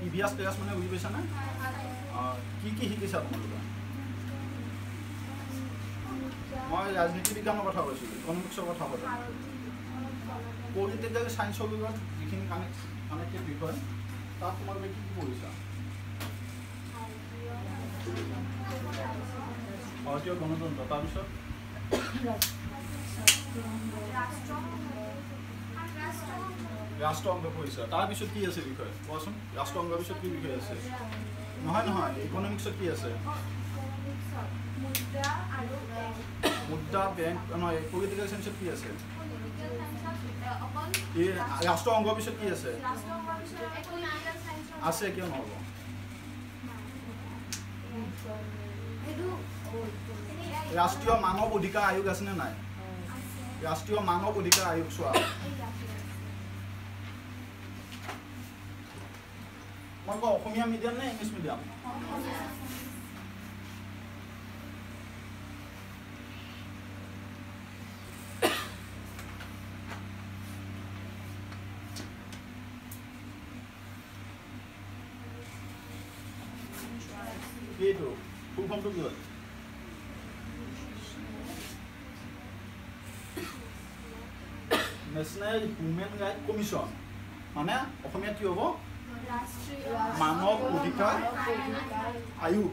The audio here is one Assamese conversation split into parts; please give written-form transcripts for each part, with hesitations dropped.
প্ৰিভিয়াছ ক্লাছ মানে বুজি পাইছানে কি শিকিছা তোমালোকে মই ৰাজনীতি বিজ্ঞানৰ কথা কৈছোঁ ইকনমিক্সৰ কথা কৈছোঁ পলিটিকেল সায়েন্সৰ লগত যিখিনি কানেক্টেড বিষয় তাত তোমালোকে কি পঢ়িছা ভাৰতীয় গণতন্ত্ৰ তাৰপিছত ৰাষ্ট্ৰ অংগ পঢ়িছা তাৰপিছত কি আছে বিষয় কোৱাচোন ৰাষ্ট্ৰ অংগৰ পিছত কি বিষয় আছে নহয় ইকনমিক্সত কি আছে মুদ্ৰা বেংক নহয় পলিটিকেল সায়েন্সত কি আছে ৰাষ্ট্ৰ অংগৰ পিছত কি আছে আছে কিয় নহ'ব ৰাষ্ট্ৰীয় মানৱ অধিকাৰ আয়োগ আছেনে নাই ৰাষ্ট্ৰীয় মানৱ অধিকাৰ আয়োগ চোৱা মই কওঁ অসমীয়া মিডিয়াম নে ইংলিছ মিডিয়াম এইটো ফুল ফৰ্মটো কি হয় নেশ্যনেল হিউমেন ৰাইট কমিশ্যন মানে অসমীয়াত কি হ'ব মানৱ অধিকাৰ আয়োগ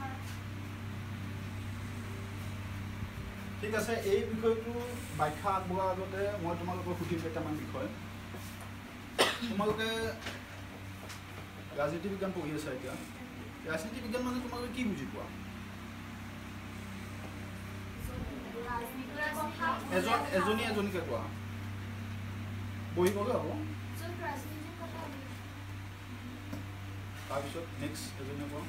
ঠিক আছে এই বিষয়টো ব্যাখ্যা আগবঢ়োৱাৰ আগতে মই তোমালোকক সুধিম কেইটামান বিষয় তোমালোকে ৰাজনীতি বিজ্ঞান পঢ়ি আছা এতিয়া ৰাজনীতি বিজ্ঞান মানে তোমালোকে কি বুজি পোৱা এজনীকে কোৱা বহিবগৈ হ'ব তাৰপিছত নেক্সট এজনীয়ে কোৱা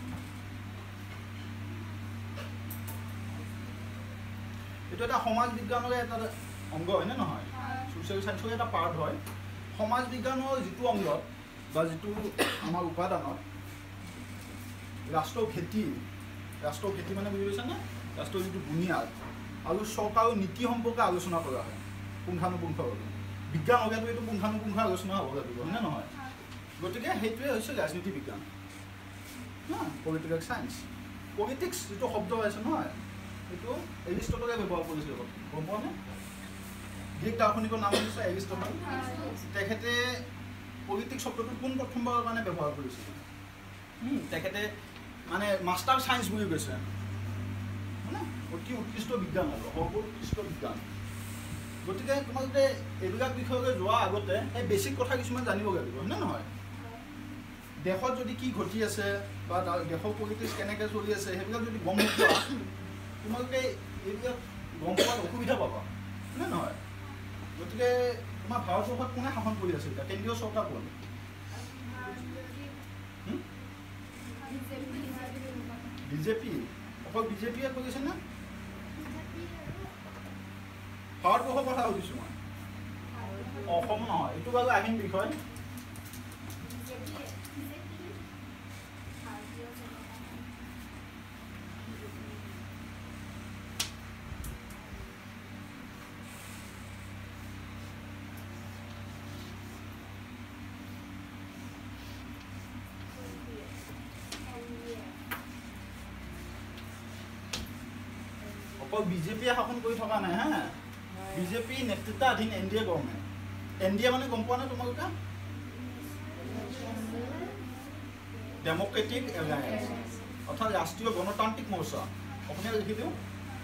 এইটো এটা সমাজ বিজ্ঞানৰে এটা অংগ হয়নে নহয় ছ'চিয়েল সায়েন্সৰ এটা পাৰ্ট হয় সমাজ বিজ্ঞানৰ যিটো অংগত বা যিটো আমাৰ উপাদানত ৰাষ্ট্ৰ ভেটি মানে বুজি পাইছানে ৰাষ্ট্ৰৰ যিটো বুনিয়াদ আৰু চৰকাৰৰ নীতি সম্পৰ্কে আলোচনা কৰা হয় পুংখানুপুংখভাৱে বিজ্ঞান হ'লেতো এইটো পুংখানুপুংখ আলোচনা হ'ব লাগিব হয়নে নহয় গতিকে সেইটোৱে হৈছে ৰাজনীতি বিজ্ঞান পলিটিকেল সায়েন্স পলিটিক্স যিটো শব্দ আছে নহয় সেইটো এৰিষ্টটলে ব্যৱহাৰ কৰিছিল গম পোৱা নে গ্ৰীক দাৰ্শনিকৰ নাম হৈছে এৰিষ্টটল তেখেতে পলিটিক্স শব্দটো কোন প্ৰথমবাৰৰ কাৰণে ব্যৱহাৰ কৰিছিল তেখেতে মানে মাষ্টাৰ সায়েন্স বুলি কৈছে মানে অতি উৎকৃষ্ট বিজ্ঞান আৰু সৰ্বোৎকৃষ্ট বিজ্ঞান গতিকে তোমালোকে এইবিলাক বিষয়লৈ যোৱাৰ আগতে এই বেছিক কথা কিছুমান জানিব লাগিব হয়নে নহয় দেশত যদি কি ঘটি আছে বা দেশৰ পলিটিক্স কেনেকৈ চলি আছে সেইবিলাক যদি গম নোপোৱা তোমালোকে এইবিলাক গম পোৱাত অসুবিধা পাবা হয়নে নহয় গতিকে তোমাৰ ভাৰতবৰ্ষত কোনে শাসন কৰি আছে এতিয়া কেন্দ্ৰীয় চৰকাৰ কোন বিজেপি অকল বিজেপিয়ে কৰিছে নে ভাৰতবৰ্ষৰ কথা সুধিছোঁ মই অসম নহয় এইটো বাৰু আহিম বিষয় অকল বিজেপিয়ে শাসন কৰি থকা নাই হা বিজেপি নেতৃত্বাধীন এনডিএ গভৰ্ণমেণ্ট এনডিএ মানে গম পোৱা নে তোমালোকে ডেমক্ৰেটিক এলায়েন্স অৰ্থাৎ ৰাষ্ট্ৰীয় গণতান্ত্ৰিক মৰ্চা অসমীয়া লিখি দিওঁ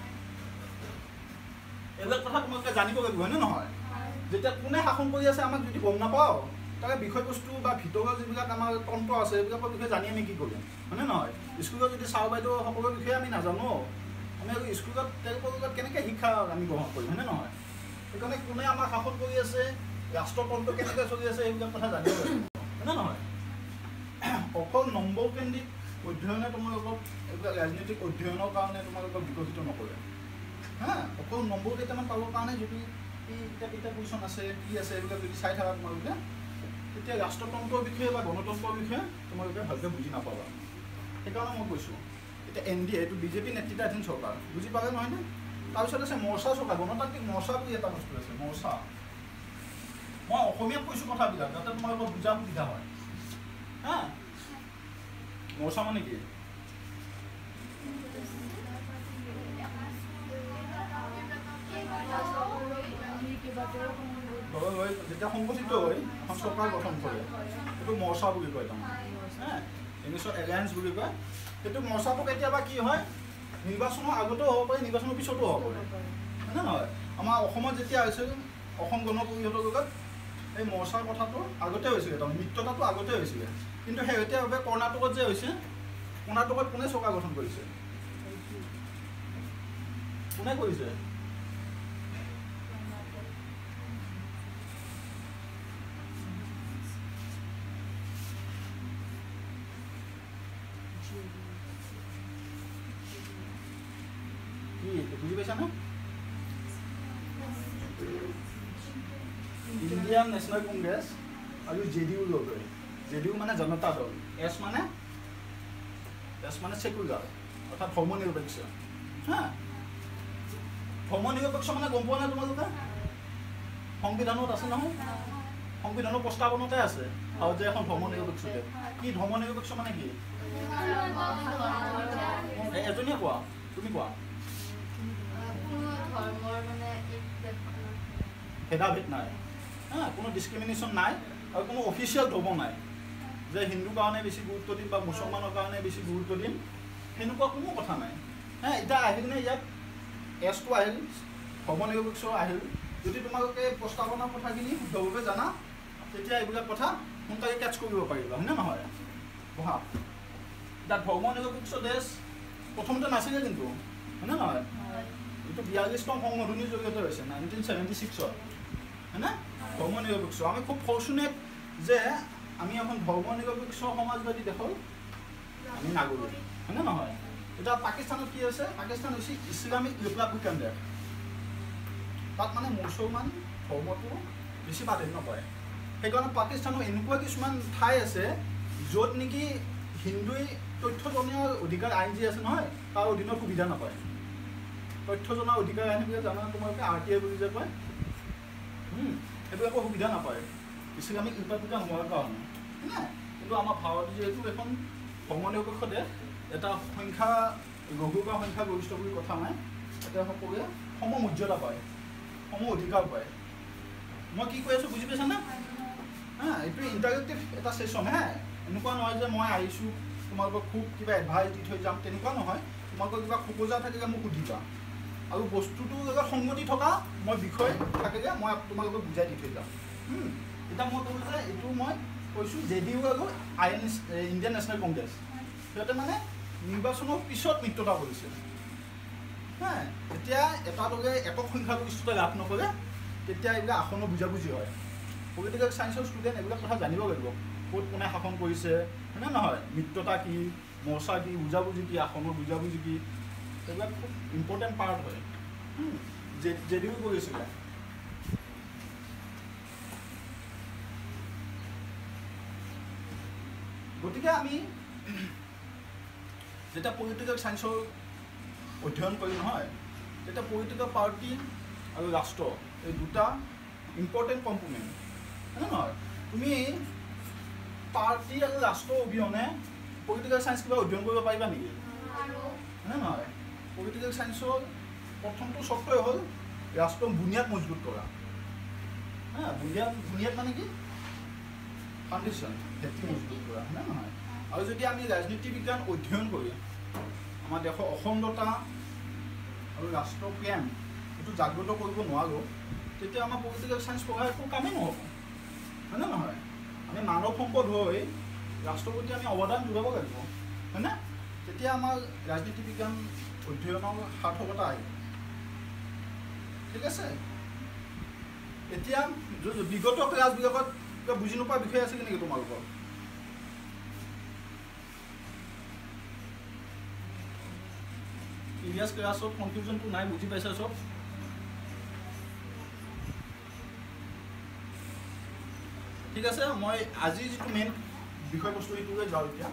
এইবিলাক কথা তোমালোকে জানিব লাগিব হয়নে নহয় যেতিয়া কোনে শাসন কৰি আছে আমাক যদি গম নাপাওঁ তাৰে বিষয়বস্তু বা ভিতৰৰ যিবিলাক আমাৰ তন্ত্ৰ আছে এইবিলাকৰ বিষয়ে জানি আমি কি কৰিম হয়নে নহয় স্কুলত যদি ছাৰ বাইদেউ সকলৰ বিষয়ে আমি নাজানো আমি স্কুলত তেওঁলোকৰ লগত কেনেকৈ শিক্ষা আমি গ্ৰহণ কৰিম হয়নে নহয় সেইকাৰণে কোনে আমাক শাসন কৰি আছে ৰাষ্ট্ৰতন্ত্ৰ কেনেকৈ চলি আছে এইবিলাক কথা জানিব লাগিব হয়নে নহয় অকল নম্বৰ কেন্দ্ৰিক অধ্যয়নে তোমালোকক এইবিলাক ৰাজনৈতিক অধ্যয়নৰ কাৰণে তোমালোকক বিকশিত নকৰে হা অকল নম্বৰ কেইটামান পাবৰ কাৰণে যদি কেইটা কুৱেশ্যন আছে কি আছে এইবিলাক যদি চাই থাকা তোমালোকে তেতিয়া ৰাষ্ট্ৰতন্ত্ৰৰ বিষয়ে বা গণতন্ত্ৰৰ বিষয়ে তোমালোকে ভালকৈ বুজি নাপাবা সেইকাৰণে মই কৈছোঁ এতিয়া এনডিএ এইটো বিজেপি নেতৃত্বাধীন চৰকাৰ বুজি পালে নহয়নে তাৰপিছত আছে মৰ্চা চৰকাৰ গণতান্ত্ৰিক মৰ্চা বুলি এটা বস্তু আছে মৰ্চা মই অসমীয়াত কৈছোঁ কথাবিলাক যাতে তোমালোকৰ বুজা সুবিধা হয় হা মশা মানে কি যেতিয়া সংগঠিত হয় এখন চৰকাৰ গঠন কৰে সেইটো মৰ্চা বুলি কয় তাৰমানে ইংলিছত এলায়েন্স বুলি কয় সেইটো মৰ্চাটো কেতিয়াবা কি হয় নিৰ্বাচনৰ আগতেও হ'ব পাৰে নিৰ্বাচনৰ পিছতো হ'ব পাৰে হয়নে নহয় আমাৰ অসমত যেতিয়া হৈছিল অসম গণ পৰিষদৰ লগত এই মৰ্চাৰ কথাটো আগতে হৈছিলে তাৰমানে মিত্ৰতাটো আগতে হৈছিলে কিন্তু শেহতীয়াভাৱে কৰ্ণাটকত যে হৈছে কৰ্ণাটকত কোনে চৰকাৰ গঠন কৰিছে কোনে কৰিছে বুঝি পাইছা না ইন্ডিয়ান ন্যাশনাল কংগ্রেস আর জেডিউ লগ জেডিউ মানে জনতা দল এস মানে সেকুলার অর্থাৎ ধর্মনিরপেক্ষ হ্যাঁ ধর্মনিরপেক্ষ মানে গম পোৱা না তোমালোকে সংবিধানত আছে নহয় সংবিধানৰ প্ৰস্তাৱনতে আছে আৰু যে এখন ধৰ্মনিৰপেক্ষ কি ধৰ্মনিৰপেক্ষ মানে কি এজনীয়ে কোৱা তুমি কোৱা ভেদাভেদ নাই হ্যাঁ কোনো ডিসক্রিমিনেশন নাই আর কোনো অফিসিয়াল ধর্ম নাই যে হিন্দু কারণে বেশি গুরুত্ব দিম বা মুসলমানের কারণে বেশি গুরুত্ব দিম সেনেকুৱা কোনো কথা নাই হ্যাঁ এটা আহিল নে ইয়াত এছটো আহিল ধৰ্মনিৰপেক্ষ আহিল যদি তোমালোকে প্ৰস্তাৱনাৰ কথাখিনি শুদ্ধভাৱে জানা তেতিয়া এইবিলাক কথা সোনকালে কেটচ কৰিব পাৰিবা হয়নে নহয় বহা এতিয়া ধৰ্মনিৰপেক্ষ দেশ প্ৰথমতে নাছিলে কিন্তু হয়নে নহয় এইটো 42তম সংশোধনীৰ জৰিয়তে হৈছে 1976ত হয়নে ধৰ্মনিৰপেক্ষ আমি খুব ফৰ্চুনেট যে আমি এখন ধৰ্মনিৰপেক্ষ সমাজবাদী দেশৰ আমি নাগৰিক হয়নে নহয় এটা পাকিস্তানত কি আছে পাকিস্তান হৈছে ইছলামিক ৰিপাব্লিকান দেশ তাত মানে মুছলমান ধৰ্মটো বেছি প্ৰাধান্য পায় সেইকাৰণে পাকিস্তানৰ এনেকুৱা কিছুমান ঠাই আছে য'ত নেকি হিন্দুই তথ্য জনাৰ অধিকাৰ আইন যি আছে নহয় তাৰ অধীনত সুবিধা নাপায় তথ্য জনাৰ অধিকাৰ আইন বুলি জানা তোমালোকে RTI বুলি যে কয় এইবিলাকৰ সুবিধা নাপায় ইছলামিক ৰিপাব্লিকান হোৱাৰ কাৰণে কিন্তু আমাৰ ভাৰত যিহেতু এখন ধৰ্মনিৰপেক্ষ দেশ এটা সংখ্যা লঘু বা সংখ্যা গৰিষ্ঠ বুলি কথা নাই এটা সকলোৱে সম মৰ্যাদা পায় সম অধিকাৰ পায় মই কি কৈ আছোঁ বুজি পাইছা না এইটো ইণ্টাৰেক্টিভ এটা ছেশ্যন হে এনেকুৱা নহয় যে মই আহিছোঁ তোমালোকক খুব কিবা এডভাইচ দি থৈ যাম তেনেকুৱা নহয় তোমালোকৰ কিবা খোকোজা থাকিলে মোক সুধিবা আৰু বস্তুটোৰ লগত সংগতি থকা মই বিষয় থাকিলে মই তোমালোকক বুজাই দি থৈ যাম এতিয়া মই ক'লোঁ যে এইটো মই কৈছোঁ JDU আৰু ইণ্ডিয়ান নেশ্যনেল কংগ্ৰেছ সিহঁতে মানে নিৰ্বাচনৰ পিছত মিত্ৰতা কৰিছে হ্যাঁ যেতিয়া এটা লগে একক সংখ্যাগৰিষ্ঠতা লাভ নকৰে তেতিয়া এইবিলাক আসনৰ বুজাবুজি হয় পলিটিকেল সায়েন্সৰ ষ্টুডেণ্ট এইবিলাক কথা জানিব লাগিব ক'ত কোনে শাসন কৰিছে হয়নে নহয় মিত্ৰতা কি মৰ্চা কি বুজাবুজি কি আসনৰ বুজাবুজি কি এইবিলাক খুব ইম্পৰ্টেণ্ট পাৰ্ট হয় JDU কৰিছিলে গতিকে আমি যেতিয়া পলিটিকেল সায়েন্সৰ অধ্যয়ন কৰি নহয় তেতিয়া পলিটিকেল পাৰ্টি আৰু ৰাষ্ট্ৰ এই দুটা ইম্পৰ্টেণ্ট কম্পোনেণ্ট হয়নে নহয় তুমি পাৰ্টি আৰু ৰাষ্ট্ৰৰ অবিহনে পলিটিকেল সায়েন্স কিবা অধ্যয়ন কৰিব পাৰিবা নেকি হয়নে নহয় পলিটিকেল সায়েন্সৰ প্ৰথমটো চৰ্তই হ'ল ৰাষ্ট্ৰৰ বুনিয়াদ মজবুত কৰা বুনিয়াদ মানে কি ফাউণ্ডেশ্যন ভেটি মজবুত কৰা হয়নে নহয় আৰু যদি আমি ৰাজনীতি বিজ্ঞান অধ্যয়ন কৰি আমাৰ দেশৰ অখণ্ডতা আৰু ৰাষ্ট্ৰপ্ৰেম এইটো জাগ্ৰত কৰিব নোৱাৰোঁ তেতিয়া আমাৰ পলিটিকেল সায়েন্স পঢ়াৰ একো কামেই নহ'ব হয়নে নহয় আমি মানৱ সম্পদ হৈ ৰাষ্ট্ৰৰ প্ৰতি আমি অৱদান যোগাব লাগিব হয়নে তেতিয়া আমাৰ ৰাজনীতি বিজ্ঞান অধ্যয়নৰ সাৰ্থকতা আহিব ঠিক আছে এতিয়া বিগত ক্লাছবিলাকত কিবা বুজি নোপোৱা বিষয় আছে নেকি তোমালোকৰ প্ৰিভিয়াছ ক্লাছত কনফিউজনটো নাই বুজি পাইছা চব ঠিক আছে মই আজি যিটো মেইন বিষয়বস্তু এইটোৱে যাওঁ এতিয়া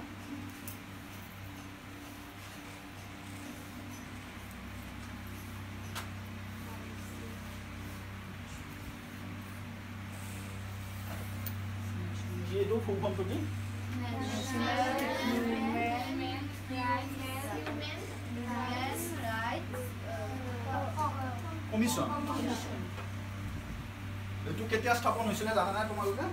এইটো ফুল ফৰ্মটো কি কমিশ্যন এইটো কেতিয়া স্থাপন হৈছিলে জানা নাই তোমালোকে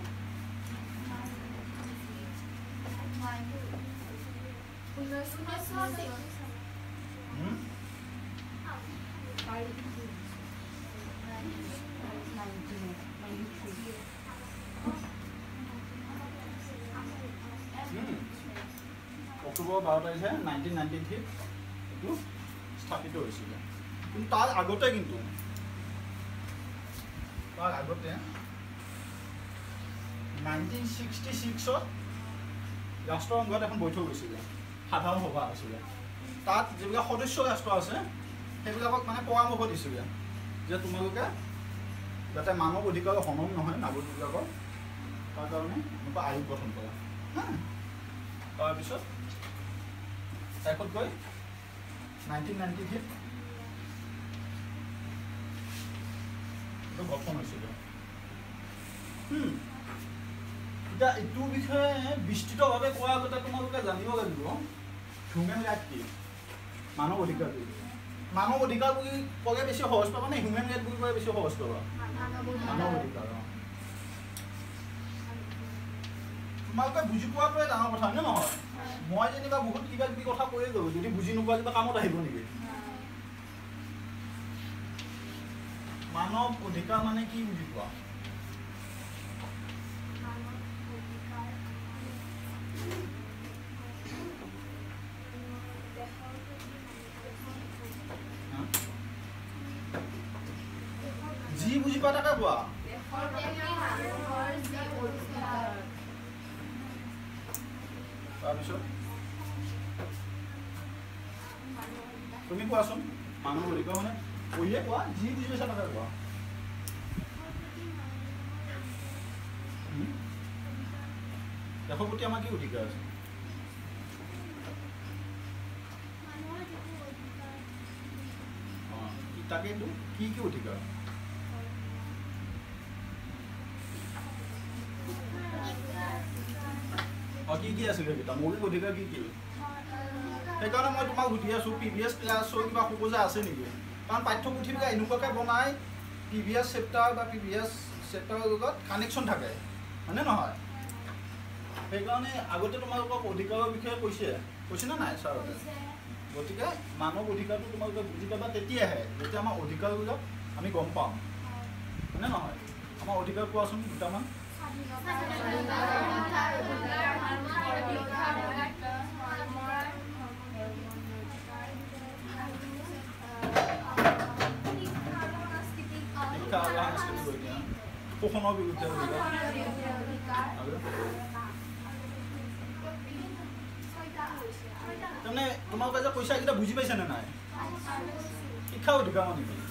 অক্টোবৰ 12 তাৰিখে 1993 এইটো স্থাপিত হৈছিলে কিন্তু তাৰ আগতে 1966 ৰাষ্ট্ৰসংঘত এখন বৈঠক হৈছিলে সাধাৰণ সভা আছিলে তাত যিবিলাক সদস্য ৰাষ্ট্ৰ আছে সেইবিলাকক মানে পৰামৰ্শ দিছিলে যে তোমালোকে যাতে মানৱ অধিকাৰ হনন নহয় নাগৰিকবিলাকৰ তাৰ কাৰণে এনেকুৱা আয়োগ গঠন কৰা তাৰপিছত শেষত গৈ 1993 এইটো গঠন হৈছিলে এতিয়া এইটোৰ বিষয়ে বিস্তৃতভাৱে কোৱাৰ আগতে তোমালোকে জানিব লাগিব হিউমেন ৰাইট কি মানৱ অধিকাৰ কি মানৱ অধিকাৰ বুলি ক'লে বেছি সহজ পাবা নে হিউমেন ৰাইট বুলি ক'লে বেছি সহজ পাবা মানৱ অধিকাৰ তোমালোকে বুজি পোৱাটোৱে ডাঙৰ কথা হয়নে নহয় মই যেনিবা বহুত কিবা কিবি কথা কৈয়ে গ'লো যদি বুজি নোপোৱা কিবা কামত আহিব নেকি মানৱ অধিকাৰ মানে কি বুজি পোৱা যি বুজি পোৱা তাকে কোৱা তাৰপিছত তুমি কোৱাচোন মানৱ অধিকাৰ মানে কৈয়ে কোৱা যি বুজি পাইছা তাকে কোৱা দেশৰ প্ৰতি আমাৰ কি অধিকাৰ আছে তাকেইতো কি কি অধিকাৰ কি কি আছিলে কেইটা মৌলিক অধিকাৰ কি কি সেইকাৰণে মই তোমাক সুধি আছোঁ প্ৰিভিয়াছ ক্লাছৰ কিবা খোজা আছে নেকি কাৰণ পাঠ্যপুথিবিলাক এনেকুৱাকৈ বনাই প্ৰিভিয়াছ চেপ্টাৰ বা প্ৰিভিয়াছ চেপ্টাৰৰ লগত কানেকশ্যন থাকে হয়নে নহয় সেইকাৰণে আগতে তোমালোকক অধিকাৰৰ বিষয়ে কৈছেনে নাই ছাৰহঁতে গতিকে মানৱ অধিকাৰটো তোমালোকে বুজি পাবা তেতিয়াহে যেতিয়া আমাৰ অধিকাৰবিলাক আমি গম পাম হয়নে নহয় আমাৰ অধিকাৰ কোৱাচোন দুটামান শোষণৰ বিৰুদ্ধে তাৰমানে তোমালোকে যে কৈছা এইকেইটা বুজি পাইছানে নাই শিক্ষা অধিকাৰ মানে কি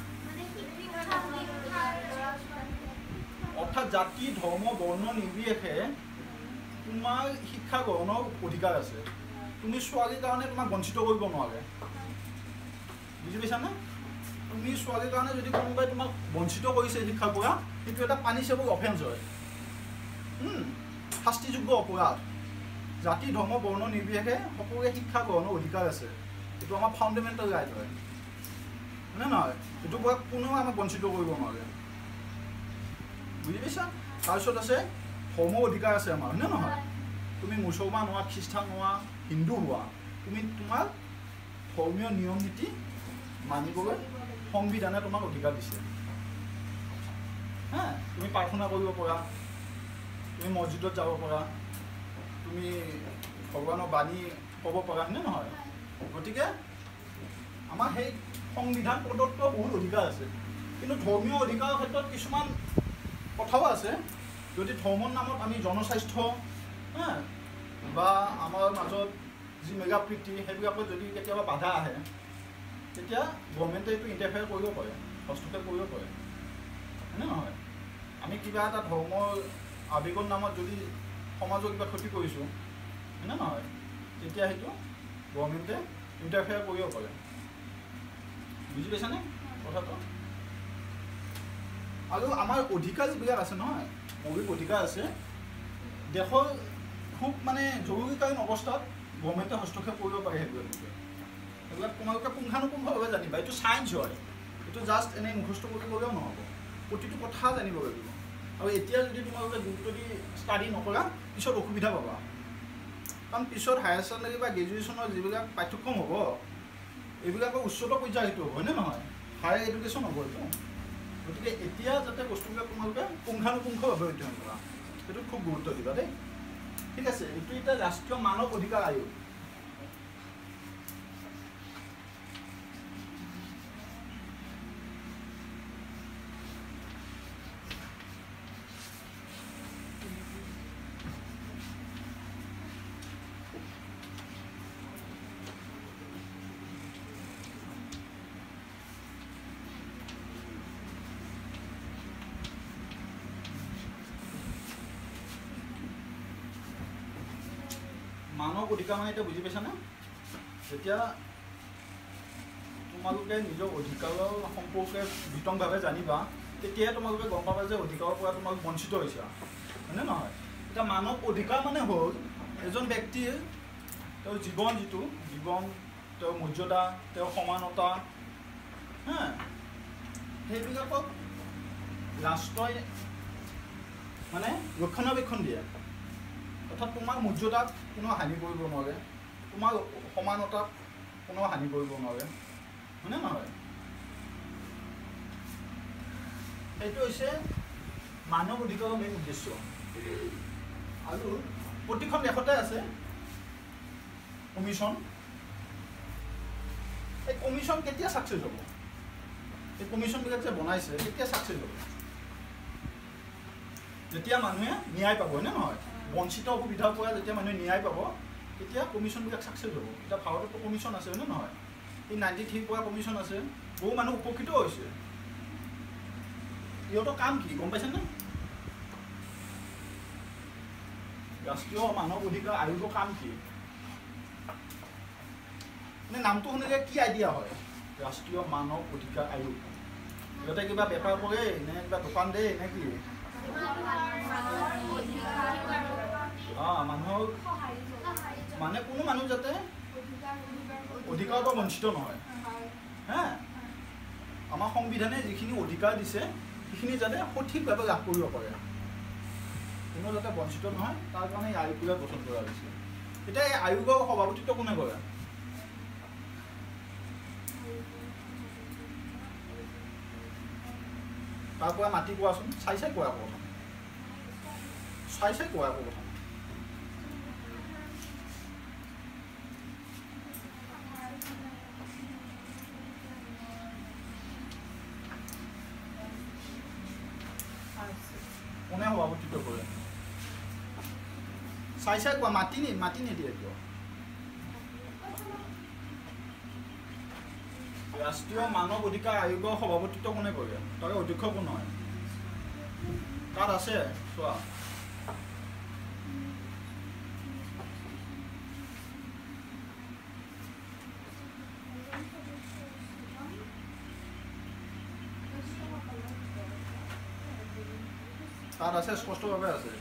অৰ্থাৎ জাতি ধৰ্ম বৰ্ণ নিৰ্বিশেষে তোমাৰ শিক্ষা গ্ৰহণৰ অধিকাৰ আছে তুমি ছোৱালীৰ কাৰণে তোমাক বঞ্চিত কৰিব নোৱাৰে বুজি পাইছানে তুমি ছোৱালীৰ কাৰণে যদি কোনোবাই তোমাক বঞ্চিত কৰিছে শিক্ষাৰ পৰা সেইটো এটা পানিছেবল অফেন্স হয় শাস্তিযোগ্য অপৰাধ জাতি ধৰ্ম বৰ্ণ নিৰ্বিশেষে সকলোৰে শিক্ষা গ্ৰহণৰ অধিকাৰ আছে এইটো আমাৰ ফাউণ্ডামেণ্টেল ৰাইট হয় হয়নে নহয় এইটোৰ পৰা কোনেও আমাক বঞ্চিত কৰিব নোৱাৰে বুজি পাইছা তাৰপিছত আছে ধৰ্ম অধিকাৰ আছে আমাৰ হয়নে নহয় তুমি মুছলমান হোৱা খ্ৰীষ্টান হোৱা হিন্দু হোৱা তুমি তোমাৰ ধৰ্মীয় নিয়ম নীতি মানিবলৈ সংবিধানে তোমাক অধিকাৰ দিছে হা তুমি প্ৰাৰ্থনা কৰিব পাৰা তুমি মছজিদত যাব পাৰা তুমি ভগৱানৰ বাণী ক'ব পাৰা হয়নে নহয় গতিকে আমাৰ সেই সংবিধান প্ৰদত্ত বহুত অধিকাৰ আছে কিন্তু ধৰ্মীয় অধিকাৰৰ ক্ষেত্ৰত কিছুমান কথাও আছে যদি ধৰ্মৰ নামত আমি জনস্বাস্থ্য বা আমাৰ মাজত যি মেগা প্ৰীতি সেইবিলাকত যদি কেতিয়াবা বাধা আহে তেতিয়া গভৰ্ণমেণ্টে এইটো ইণ্টাৰফেয়াৰ কৰিব পাৰে হস্তক্ষেপ কৰিব পাৰে হয়নে নহয় আমি কিবা এটা ধৰ্মৰ আৱেগৰ নামত যদি সমাজৰ কিবা ক্ষতি কৰিছোঁ হয়নে নহয় তেতিয়া সেইটো গভৰ্ণমেণ্টে ইণ্টাৰফেয়াৰ কৰিব পাৰে বুজি পাইছানে কথাটো আৰু আমাৰ অধিকাৰ যিবিলাক আছে নহয় মৌলিক অধিকাৰ আছে দেশৰ খুব মানে জৰুৰীকালীন অৱস্থাত গভৰ্ণমেণ্টে হস্তক্ষেপ কৰিব পাৰে সেইবিলাক তোমালোকে পুংখানুপুংখভাৱে জানিবা এইটো ছায়েন্স হয় এইটো জাষ্ট এনেই মুখস্থ কৰি গ'লেও নহ'ব প্ৰতিটো কথা জানিব লাগিব আৰু এতিয়া যদি তোমালোকে গুৰুত্ব দি ষ্টাডি নকৰা পিছত অসুবিধা পাবা কাৰণ পিছত হায়াৰ ছেকেণ্ডেৰী বা গ্ৰেজুৱেশ্যনৰ যিবিলাক পাঠ্যক্ৰম হ'ব এইবিলাকৰ উচ্চতৰ পৰ্যায়ৰ সেইটো হ'ব হয়নে নহয় হায়াৰ এডুকেশ্যন হ'ব এইটো গতিকে এতিয়া যাতে বস্তুবিলাক তোমালোকে পুংখানুপুংখভাৱে অধ্যয়ন কৰা সেইটো খুব গুৰুত্ব দিবা দেই ঠিক আছে এইটো এতিয়া ৰাষ্ট্ৰীয় মানৱ অধিকাৰ আয়োগ মানৱ অধিকাৰ মানে এতিয়া বুজি পাইছানে যেতিয়া তোমালোকে নিজৰ অধিকাৰৰ সম্পৰ্কে বিতংভাৱে জানিবা তেতিয়াহে তোমালোকে গম পাবা যে অধিকাৰৰ পৰা তোমালোক বঞ্চিত হৈছা হয়নে নহয় এতিয়া মানৱ অধিকাৰ মানে হ'ল এজন ব্যক্তিৰ তেওঁৰ জীৱন যিটো জীৱন তেওঁৰ মৰ্যাদা তেওঁৰ সমানতা হা সেইবিলাকক ৰাষ্ট্ৰই মানে ৰক্ষণাবেক্ষণ দিয়ে অৰ্থাৎ তোমাৰ মৰ্যাদাক কোনো হানি কৰিব নোৱাৰে তোমাৰ সমানতাক কোনো হানি কৰিব নোৱাৰে হয়নে নহয় এইটো হৈছে মানৱ অধিকাৰৰ মেইন উদ্দেশ্য আৰু প্ৰতিখন দেশতে আছে কমিশ্যন এই কমিশ্যন কেতিয়া ছাকচেছ হ'ব এই কমিশ্যনবিলাক যে বনাইছে কেতিয়া ছাকচেছ হ'ব যেতিয়া মানুহে ন্যায় পাব হয়নে নহয় বঞ্চিত সুবিধাৰ পৰা যেতিয়া মানুহে ন্যায় পাব তেতিয়া কমিশ্যনবিলাক ছাকচেছ হ'ব এতিয়া ভাৰততো কমিশ্যন আছে হয়নে নহয় এই 93 পৰা কমিশ্যন আছে বহু মানুহ উপকৃত হৈছে ইহঁতৰ কাম কি গম পাইছেনে ৰাষ্ট্ৰীয় মানৱ অধিকাৰ আয়োগৰ কাম কি মানে নামটো শুনিলে কি আইডিয়া হয় ৰাষ্ট্ৰীয় মানৱ অধিকাৰ আয়োগ ইহঁতে কিবা বেপাৰ কৰে নে কিবা দোকান দিয়ে নে কি মানুহৰ মানে কোনো মানুহ যাতে অধিকাৰৰ পৰা বঞ্চিত নহয় হা আমাৰ সংবিধানে যিখিনি অধিকাৰ দিছে সেইখিনি যাতে সঠিকভাৱে লাভ কৰিব পাৰে কোনো যাতে বঞ্চিত নহয় তাৰ কাৰণে এই আয়োগবিলাক গঠন কৰা হৈছে এতিয়া এই আয়োগৰ সভাপতিত্ব কোনে কৰে তাৰ পৰা মাতি কোৱাচোন চাই কোৱা আকৌ চাই কোৱা আকৌ প্ৰথম কোনে সভাপতিত্ব কৰে চাই কোৱা মাতি নিদিয়ে কিয় ৰাষ্ট্ৰীয় মানৱ অধিকাৰ আয়োগৰ সভাপতিত্ব কোনে কৰে তাৰে অধ্যক্ষ কোন হয় তাত আছে চোৱা তাত আছে স্পষ্টভাৱে আছে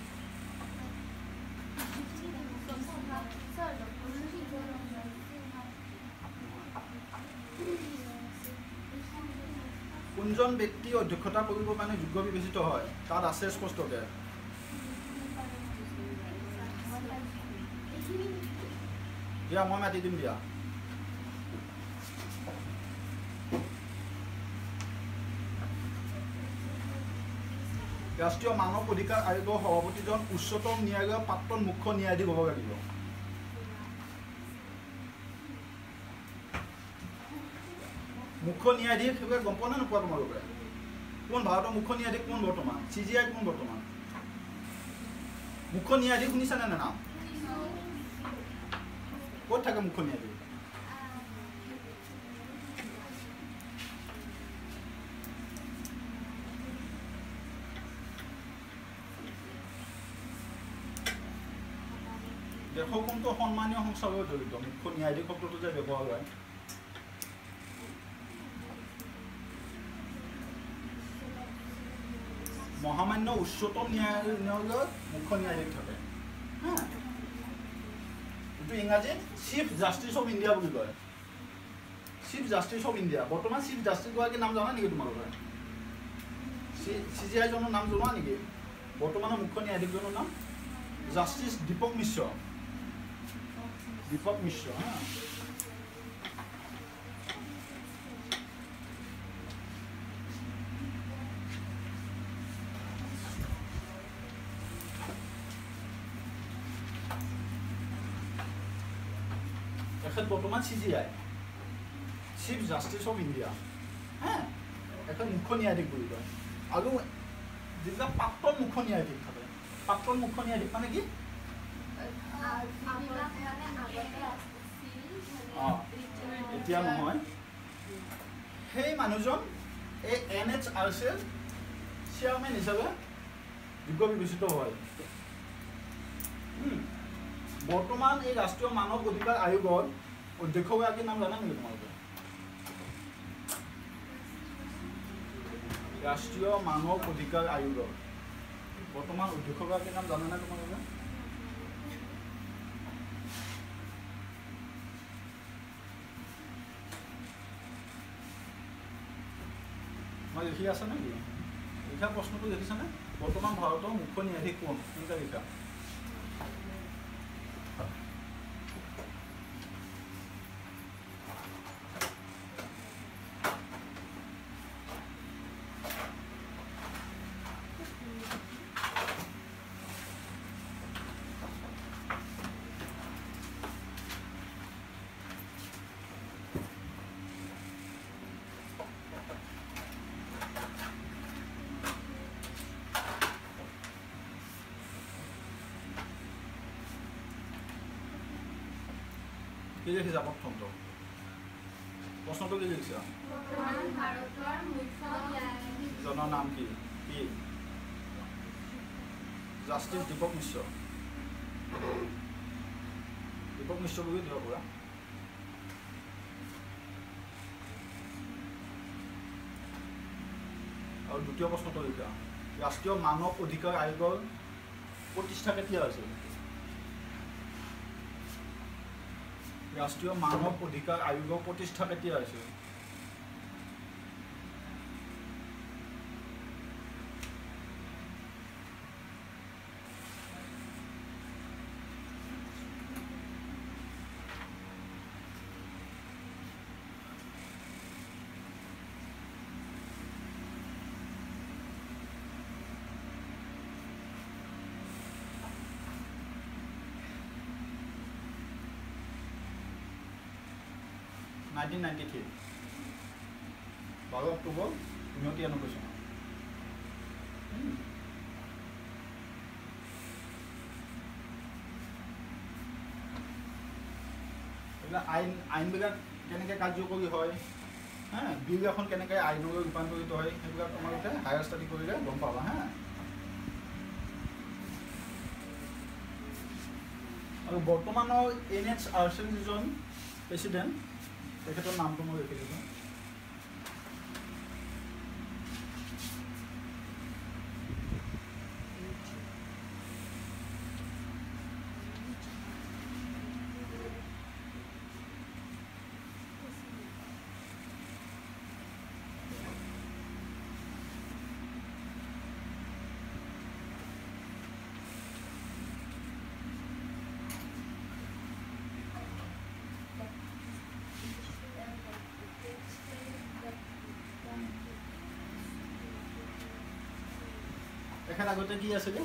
কোনজন ব্যক্তি অধ্যক্ষতা কৰিবৰ কাৰণে যোগ্য বিবেচিত হয় তাত আছে স্পষ্টকৈ দিয়া মই মাতি দিম দিয়া ৰাষ্ট্ৰীয় মানৱ অধিকাৰ আয়োগৰ সভাপতিজন উচ্চতম ন্যায়ালয়ৰ প্ৰাক্তন মুখ্য ন্যায়াধীশ হ'ব লাগিব মুখ্য ন্যায়াধীশ সেইবিলাক গম পোৱা নে নোপোৱা তোমালোকে কোন ভাৰতৰ মুখ্য ন্যায়াধীশ কোন বৰ্তমান CJI কোন বৰ্তমান মুখ্য ন্যায়াধীশ শুনিছানে নে নাম ক'ত থাকে মুখ্য ন্যায়াধীশ দেশৰ কোনটো সন্মানীয় সংস্থাৰ লগত জড়িত মুখ্য ন্যায়াধীশ শব্দটো যে ব্যৱহাৰ হয় মহামান্য উচ্চতম ন্যায়ালয়ত মুখ্য ন্যায়াধীশ থাকে যিটো ইংৰাজীত চিফ জাষ্টিচ অফ ইণ্ডিয়া বুলি কয় চিফ জাষ্টিচ অফ ইণ্ডিয়া বৰ্তমান চিফ জাষ্টিচ গৰাকীৰ নাম জানা নেকি তোমালোকে CJI জনৰ নাম জনোৱা নেকি বৰ্তমানৰ মুখ্য ন্যায়াধীশজনৰ নাম জাষ্টিচ দীপক মিশ্ৰ হা এখন বৰ্তমান CJI chief justice of India হা এখন মুখ্য ন্যায়াধীশ বুলি কয় আৰু যিবিলাক প্ৰাক্তন মুখ্য ন্যায়াধীশ থাকে প্ৰাক্তন মুখ্য ন্যায়াধীশ মানে কি এতিয়া নহয় সেই মানুহজন এই NHRCৰ চেয়াৰমেন হিচাপে যোগ্য বিবেচিত হয় বৰ্তমান এই ৰাষ্ট্ৰীয় মানৱ অধিকাৰ আয়োগৰ অধ্যক্ষগৰাকীৰ নাম জানা নেকি তোমালোকে ৰাষ্ট্ৰীয় মানৱ অধিকাৰ আয়োগৰ বৰ্তমান অধ্যক্ষগৰাকীৰ নাম জানা নাই তোমালোকে মই লিখি আছে নেকি লিখা প্ৰশ্নটো দেখিছানে বৰ্তমান ভাৰতৰ মুখ্য ন্যায়াধীশ কোন এনেকৈ লিখা কি লিখিছা প্ৰথমটো প্ৰশ্নটো কি লিখিছা জনৰ নাম কি জাষ্টিচ দীপক মিশ্ৰ বুলি দিব পৰা আৰু দ্বিতীয় প্ৰশ্নটো লিখা ৰাষ্ট্ৰীয় মানৱ অধিকাৰ আয়োগৰ প্ৰতিষ্ঠা কেতিয়া হৈছিল ৰাষ্ট্ৰীয় মানৱ অধিকাৰ আয়োগৰ প্ৰতিষ্ঠা কেতিয়া হৈছিল (1993) 12 অক্টোবৰ 1993 চনত আইনবিলাক কেনেকৈ কাৰ্যকৰী হয় হা বিল এখন কেনেকৈ আইনলৈ ৰূপান্তৰিত হয় সেইবিলাক তোমালোকে হায়াৰ ষ্টাডি কৰিলে গম পাবা হা আৰু বৰ্তমানৰ NHRCৰ যিজন প্ৰেচিডেণ্ট তেখেতৰ নামটো মই লিখি দিছোঁ এখান আগতে কি আছিলে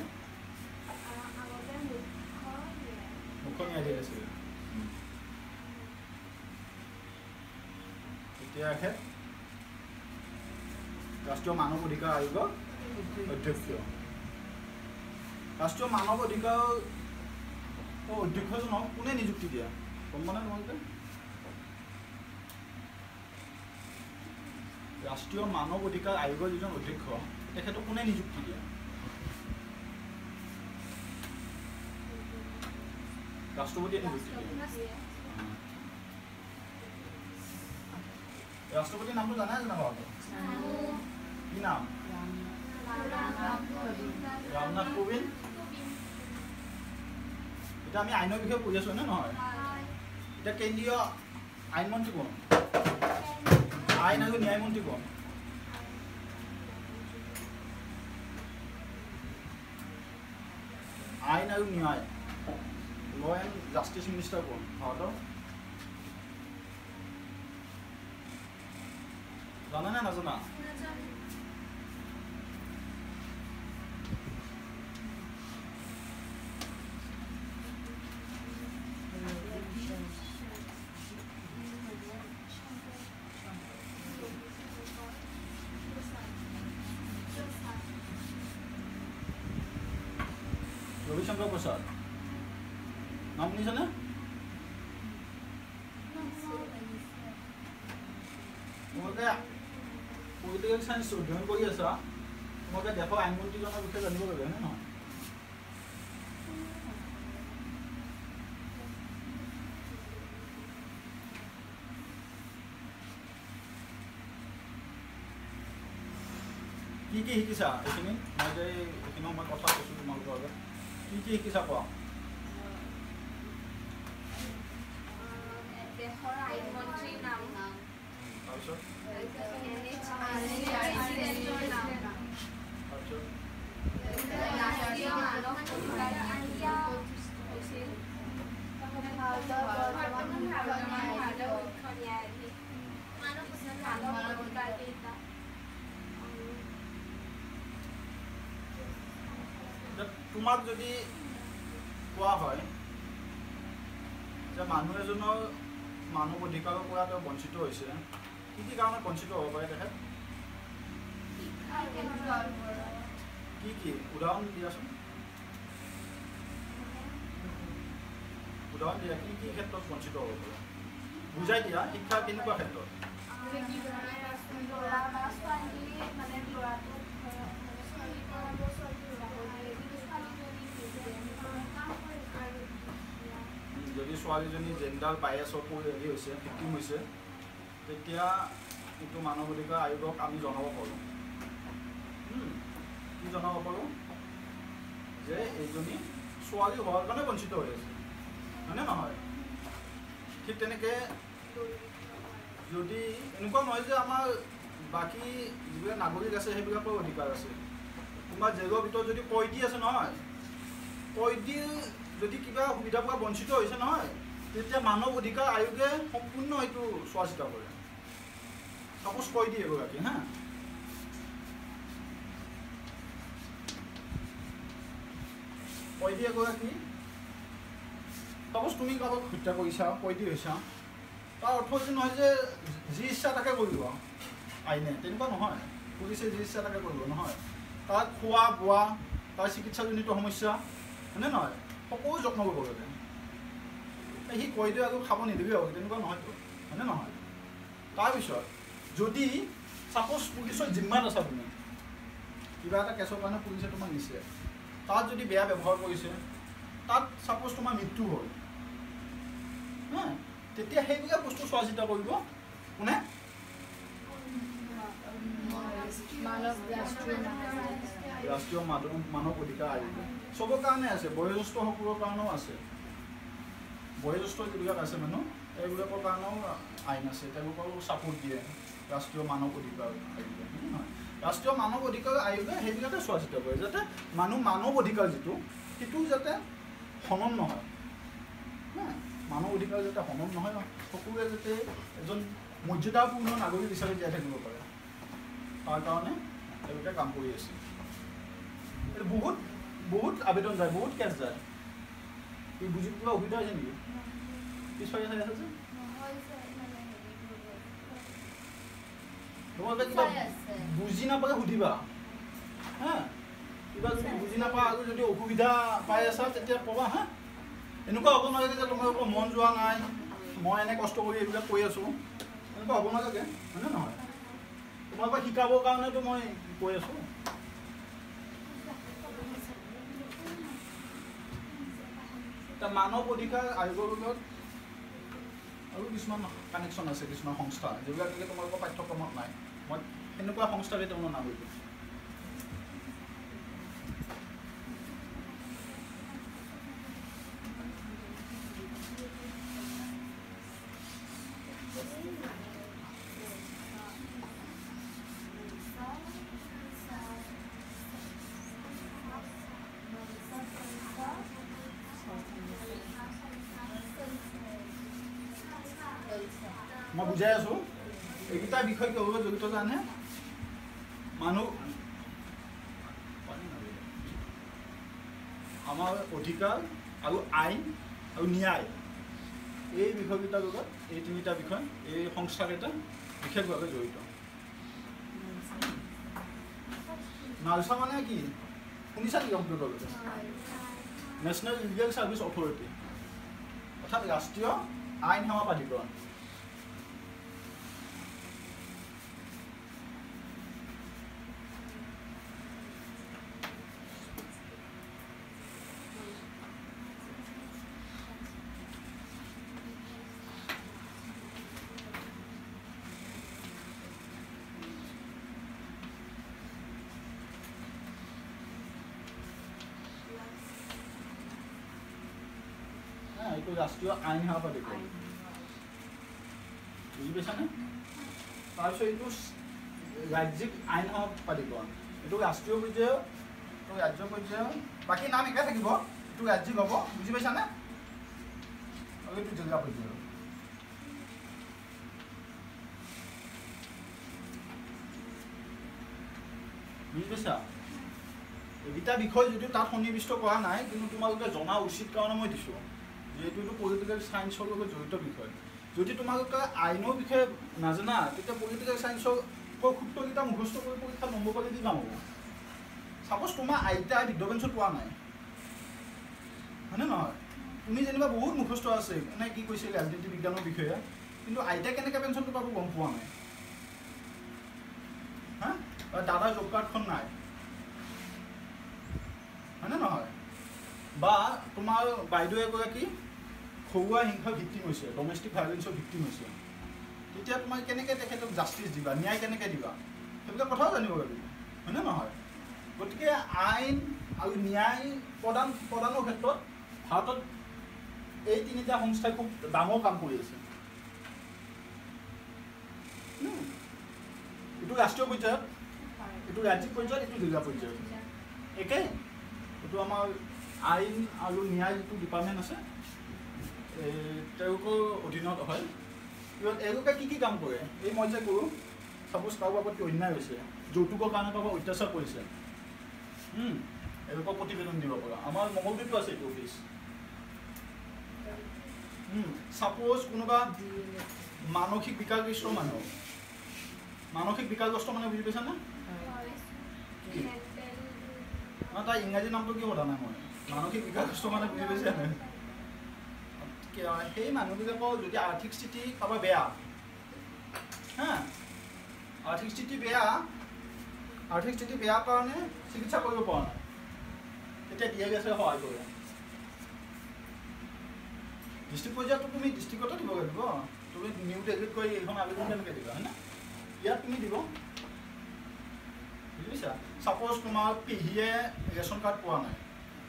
মুখ্য ন্যায়াধীশ আছিলে এতিয়া আহে ৰাষ্ট্ৰীয় মানৱ অধিকাৰ আয়োগৰ অধ্যক্ষ ৰাষ্ট্ৰীয় মানৱ অধিকাৰ অধ্যক্ষজনক কোনে নিযুক্তি দিয়া গম পানে তোমালোকে ৰাষ্ট্ৰীয় মানৱ অধিকাৰ আয়োগৰ যিজন অধ্যক্ষ তেখেতক কোনে নিযুক্তি দিয়া ৰাষ্ট্ৰপতিয়ে নিযুক্তি দিয়ে ৰাষ্ট্ৰপতিৰ নামটো জানাই জানা কি নাম ৰামনাথ কোবিন্দ এটা আমি আইনৰ বিষয়ে পঢ়ি আছো নে নহয় এতিয়া কেন্দ্ৰীয় আইনমন্ত্ৰী কোন? আইন আৰু ন্যায়মন্ত্ৰী কোন? আইন আৰু ন্যায় ল এণ্ড জাষ্টিচ মিনিষ্টাৰ কোন ভাৰতৰ? জানা নে নাজানা? ৰবিশংকৰ প্ৰসাদ নাম শুনিছেনে? তোমালোকে পলিটিকেল চায়েন্স অধ্যয়ন কৰি আছা, তোমালোকে দেশৰ আইনমন্ত্ৰীজনৰ বিষয়ে জানিব লাগে, হয়নে নহয়? কি কি শিকিছা এইখিনি? মই যে এইখিনি সময় কথা কৈছোঁ তোমালোকৰ আগত, কি কি শিকিছা কোৱা? দেশৰ আইনমন্ত্ৰীৰ নাম, তাৰপিছত ৰাষ্ট্ৰীয় মানৱ অধিকাৰ কেতিয়া হৈছিল, ভাৰতৰ মুখ্য ন্যায়াধীশ, মানৱ অধিকাৰ কেইটা, তোমাক যদি কোৱা হয় যে মানুহ এজনৰ মানৱ অধিকাৰৰ পৰা তেওঁ বঞ্চিত হৈছে, কি কি কাৰণত বঞ্চিত হ'ব পাৰে তেখেত? কি কি উদাহৰণ দিয়াচোন, উদাহৰণ দিয়া, কি কি ক্ষেত্ৰত বঞ্চিত হ'ব পাৰে বুজাই দিয়া। শিক্ষা কেনেকুৱা ক্ষেত্ৰত? যদি ছোৱালীজনী জেণ্ডাৰ বায়াছৰ হেৰি হৈছে, ভিক্টিম হৈছে, তেতিয়া এইটো মানৱ অধিকাৰ আয়োগক আমি জনাব পাৰোঁ। কি জনাব পাৰোঁ? যে এইজনী ছোৱালী হোৱাৰ কাৰণে বঞ্চিত হৈ আছে, হয়নে নহয়? ঠিক তেনেকৈ যদি এনেকুৱা নহয় যে আমাৰ বাকী যিবিলাক নাগৰিক আছে সেইবিলাকৰ অধিকাৰ আছে, কোনোবা জেলৰ ভিতৰত যদি কয়দী আছে নহয়, কয়দী যদি কিবা সুবিধাৰ পৰা বঞ্চিত হৈছে নহয়, তেতিয়া মানৱ অধিকাৰ আয়োগে সম্পূৰ্ণ এইটো চোৱা চিতা কৰে। চাপোজ কয়দী এগৰাকী, হা, কয়দী এগৰাকী, চাপোজ তুমি কাৰোবাক হত্যা কৰিছা, কয়দী হৈছা, তাৰ অৰ্থ এইটো নহয় যে যি ইচ্ছা তাকে কৰিব আইনে, তেনেকুৱা নহয়। পুলিচে যি ইচ্ছা তাকে কৰিব নহয়, তাৰ খোৱা বোৱা, তাৰ চিকিৎসাজনিত সমস্যা, হয়নে নহয়, সকলো যত্ন কৰিব লাগে। সি কয়দী আৰু খাব নিদিবি আৰু তেনেকুৱা নহয়তো, হয়নে নহয়? তাৰপিছত যদি চাপোজ পুলিচৰ জিম্মাত আছা, তুমি কিবা এটা কেছৰ কাৰণে পুলিচে তোমাক নিছে, তাত যদি বেয়া ব্যৱহাৰ কৰিছে, তাত চাপোজ তোমাৰ মৃত্যু হ'ল, হা, তেতিয়া সেইবিলাক বস্তু চোৱা চিতা কৰিব কোনে? ৰাষ্ট্ৰীয় মানৱ অধিকাৰ আয়োগ। চবৰ কাৰণে আছে, বয়োজ্যেষ্ঠসকলৰ কাৰণেও আছে, বয়োজ্যেষ্ঠ যিবিলাক আছে মানুহ, এইবিলাকৰ কাৰণেও আইন আছে, তেওঁলোকৰো ছাপোৰ্ট দিয়ে ৰাষ্ট্ৰীয় মানৱ অধিকাৰ আয়োগে, নহয়? ৰাষ্ট্ৰীয় মানৱ অধিকাৰ আয়োগে সেইবিলাকে চোৱা চিতা কৰে যাতে মানৱ অধিকাৰ যিটো, সেইটো যাতে হনন নহয়, মানৱ অধিকাৰ যাতে হনন নহয়, সকলোৱে যাতে এজন মৰ্যাদাপূৰ্ণ নাগৰিক হিচাপে জীয়াই থাকিব পাৰে, তাৰ কাৰণে তেওঁলোকে কাম কৰি আছে। বহুত বহুত আবেদন যায়, বহুত কেছ যায়। এই বুজি কিবা অসুবিধা হৈছে নেকি? পিছফালে চাই আছে যে তোমালোকে কিবা বুজি নাপালে সুধিবা, হা, কিবা যদি বুজি নাপা আৰু যদি অসুবিধা পাই আছা তেতিয়া ক'বা, হা। এনেকুৱা হ'ব নালাগে যে তোমালোকৰ মন যোৱা নাই, মই এনে কষ্ট কৰি এইবিলাক কৈ আছোঁ, এনেকুৱা হ'ব নালাগে, হয়নে নহয়? তোমালোকক শিকাবৰ কাৰণেতো মই কৈ আছোঁ। এতিয়া মানৱ অধিকাৰ আয়োগৰ লগত আৰু কিছুমান কানেকশ্যন আছে, কিছুমান সংস্থা যিবিলাক নেকি তোমালোকৰ পাঠ্যক্ৰমত নাই, মই সেনেকুৱা সংস্থা কেইটামানৰ নাম কৈছোঁ। মই বুজাই আছোঁ এইকেইটা বিষয় কি লগত জড়িত জানে মানুহ আমাৰ অধিকাৰ আৰু আইন আৰু ন্যায় এই বিষয়কেইটাৰ লগত এই তিনিটা বিষয় এই সংস্থাকেইটা বিশেষভাৱে জড়িত নালচা মানে কি শুনিছা নেকি কম্পিউটাৰ লগত নেশ্যনেল লিগেল ছাৰ্ভিচ অথৰিটি অৰ্থাৎ ৰাষ্ট্ৰীয় আইন সেৱা প্ৰাধিকৰণ এইটো ৰাষ্ট্ৰীয় আইন সেৱা প্ৰাধিকৰণ বুজি পাইছানে তাৰপিছত এইটো ৰাজ্যিক আইন সেৱা প্ৰাধিকৰণ এইটো ৰাষ্ট্ৰীয় পৰ্যায়ৰ এইটো ৰাজ্য পৰ্যায়ৰ বাকী নাম একে থাকিব এইটো ৰাজ্যিক হ'ব বুজি পাইছানে আৰু এইটো জিলা পৰ্যায়ৰ বুজি পাইছা এইকেইটা বিষয় যদিও তাত সন্নিৱিষ্ট কৰা নাই কিন্তু তোমালোকে জনা উচিত কাৰণে মই দিছোঁ যিহেতু পলিটিকেল ছায়েন্সৰ লগত জড়িত বিষয় যদি তোমালোকে আইনৰ বিষয়ে নাজানা তেতিয়া পলিটিকেল ছায়েন্সৰ সূত্ৰকেইটা মুখস্থ কৰি পৰীক্ষা নম্বৰ পালে দি যাম হ'ব ছাপ'জ তোমাৰ আইতা বৃদ্ধ পেঞ্চন পোৱা নাই হয়নে নহয় তুমি যেনিবা বহুত মুখস্থ আছে এনে কি কৈছিল ৰাজনীতি বিজ্ঞানৰ বিষয়ে কিন্তু আইতাই কেনেকৈ পেঞ্চনটো পাব গম পোৱা নাই হা দাদাৰ জব কাৰ্ডখন নাই হয়নে নহয় বা তোমাৰ বাইদেউ এগৰাকী ঘৰুৱা হিংসাৰ ভিক্টিম হৈছে ডমেষ্টিক ভাইলেঞ্চৰ ভিক্টিম হৈছে তেতিয়া তোমাৰ কেনেকৈ তেখেতক জাষ্টিচ দিবা ন্যায় কেনেকৈ দিবা সেইবিলাক কথাও জানিব লাগিব হয়নে নহয় গতিকে আইন আৰু ন্যায় প্ৰদানৰ ক্ষেত্ৰত ভাৰতত এই তিনিটা সংস্থাই খুব ডাঙৰ কাম কৰি আছে এইটো ৰাষ্ট্ৰীয় পৰ্যায়ত এইটো ৰাজ্যিক পৰ্যায়ত এইটো জিলা পৰ্যায়ত একে এইটো আমাৰ আইন আৰু ন্যায় যিটো ডিপাৰ্টমেণ্ট আছে তেওঁলোকৰ অধীনত হয় এওঁলোকে কি কাম কৰে এই মই যে কৰোঁ ছাপ'জ কাৰোবাৰ প্ৰতি অন্যায় হৈছে যৌতুকৰ কাৰণে কাৰোবাক অত্যাচাৰ কৰিছে এওঁলোকক প্ৰতিবেদন দিব পৰা আমাৰ মঙলদৈতো আছে এইটো অফিচ ছাপ'জ কোনোবা মানসিক বিকাৰগ্ৰস্ত মানুহ বুজি পাইছানে তাৰ ইংৰাজী নামটো কি সোধা নাই মই মানসিক বিকাৰগ্ৰস্ত মানে বুজি পাইছে সেই মানুহবিলাকৰ যদি আৰ্থিক স্থিতি কাৰোবাৰ বেয়া হা আৰ্থিক স্থিতি বেয়া কাৰণে চিকিৎসা কৰিব পৰা নাই তেতিয়া দিয়া গেছে সহায় কৰে ডিষ্ট্ৰিক্ট পৰ্যায়তো তুমি ডিষ্ট্ৰিক্টতে দিব লাগিব তুমি নিউ ডেলিট কৰি এইখন আবেদন কেনেকৈ দিবা হয় না ইয়াত তুমি দিব বুজি পাইছা ছাপ'জ তোমাৰ পেহীয়ে ৰেচন কাৰ্ড পোৱা নাই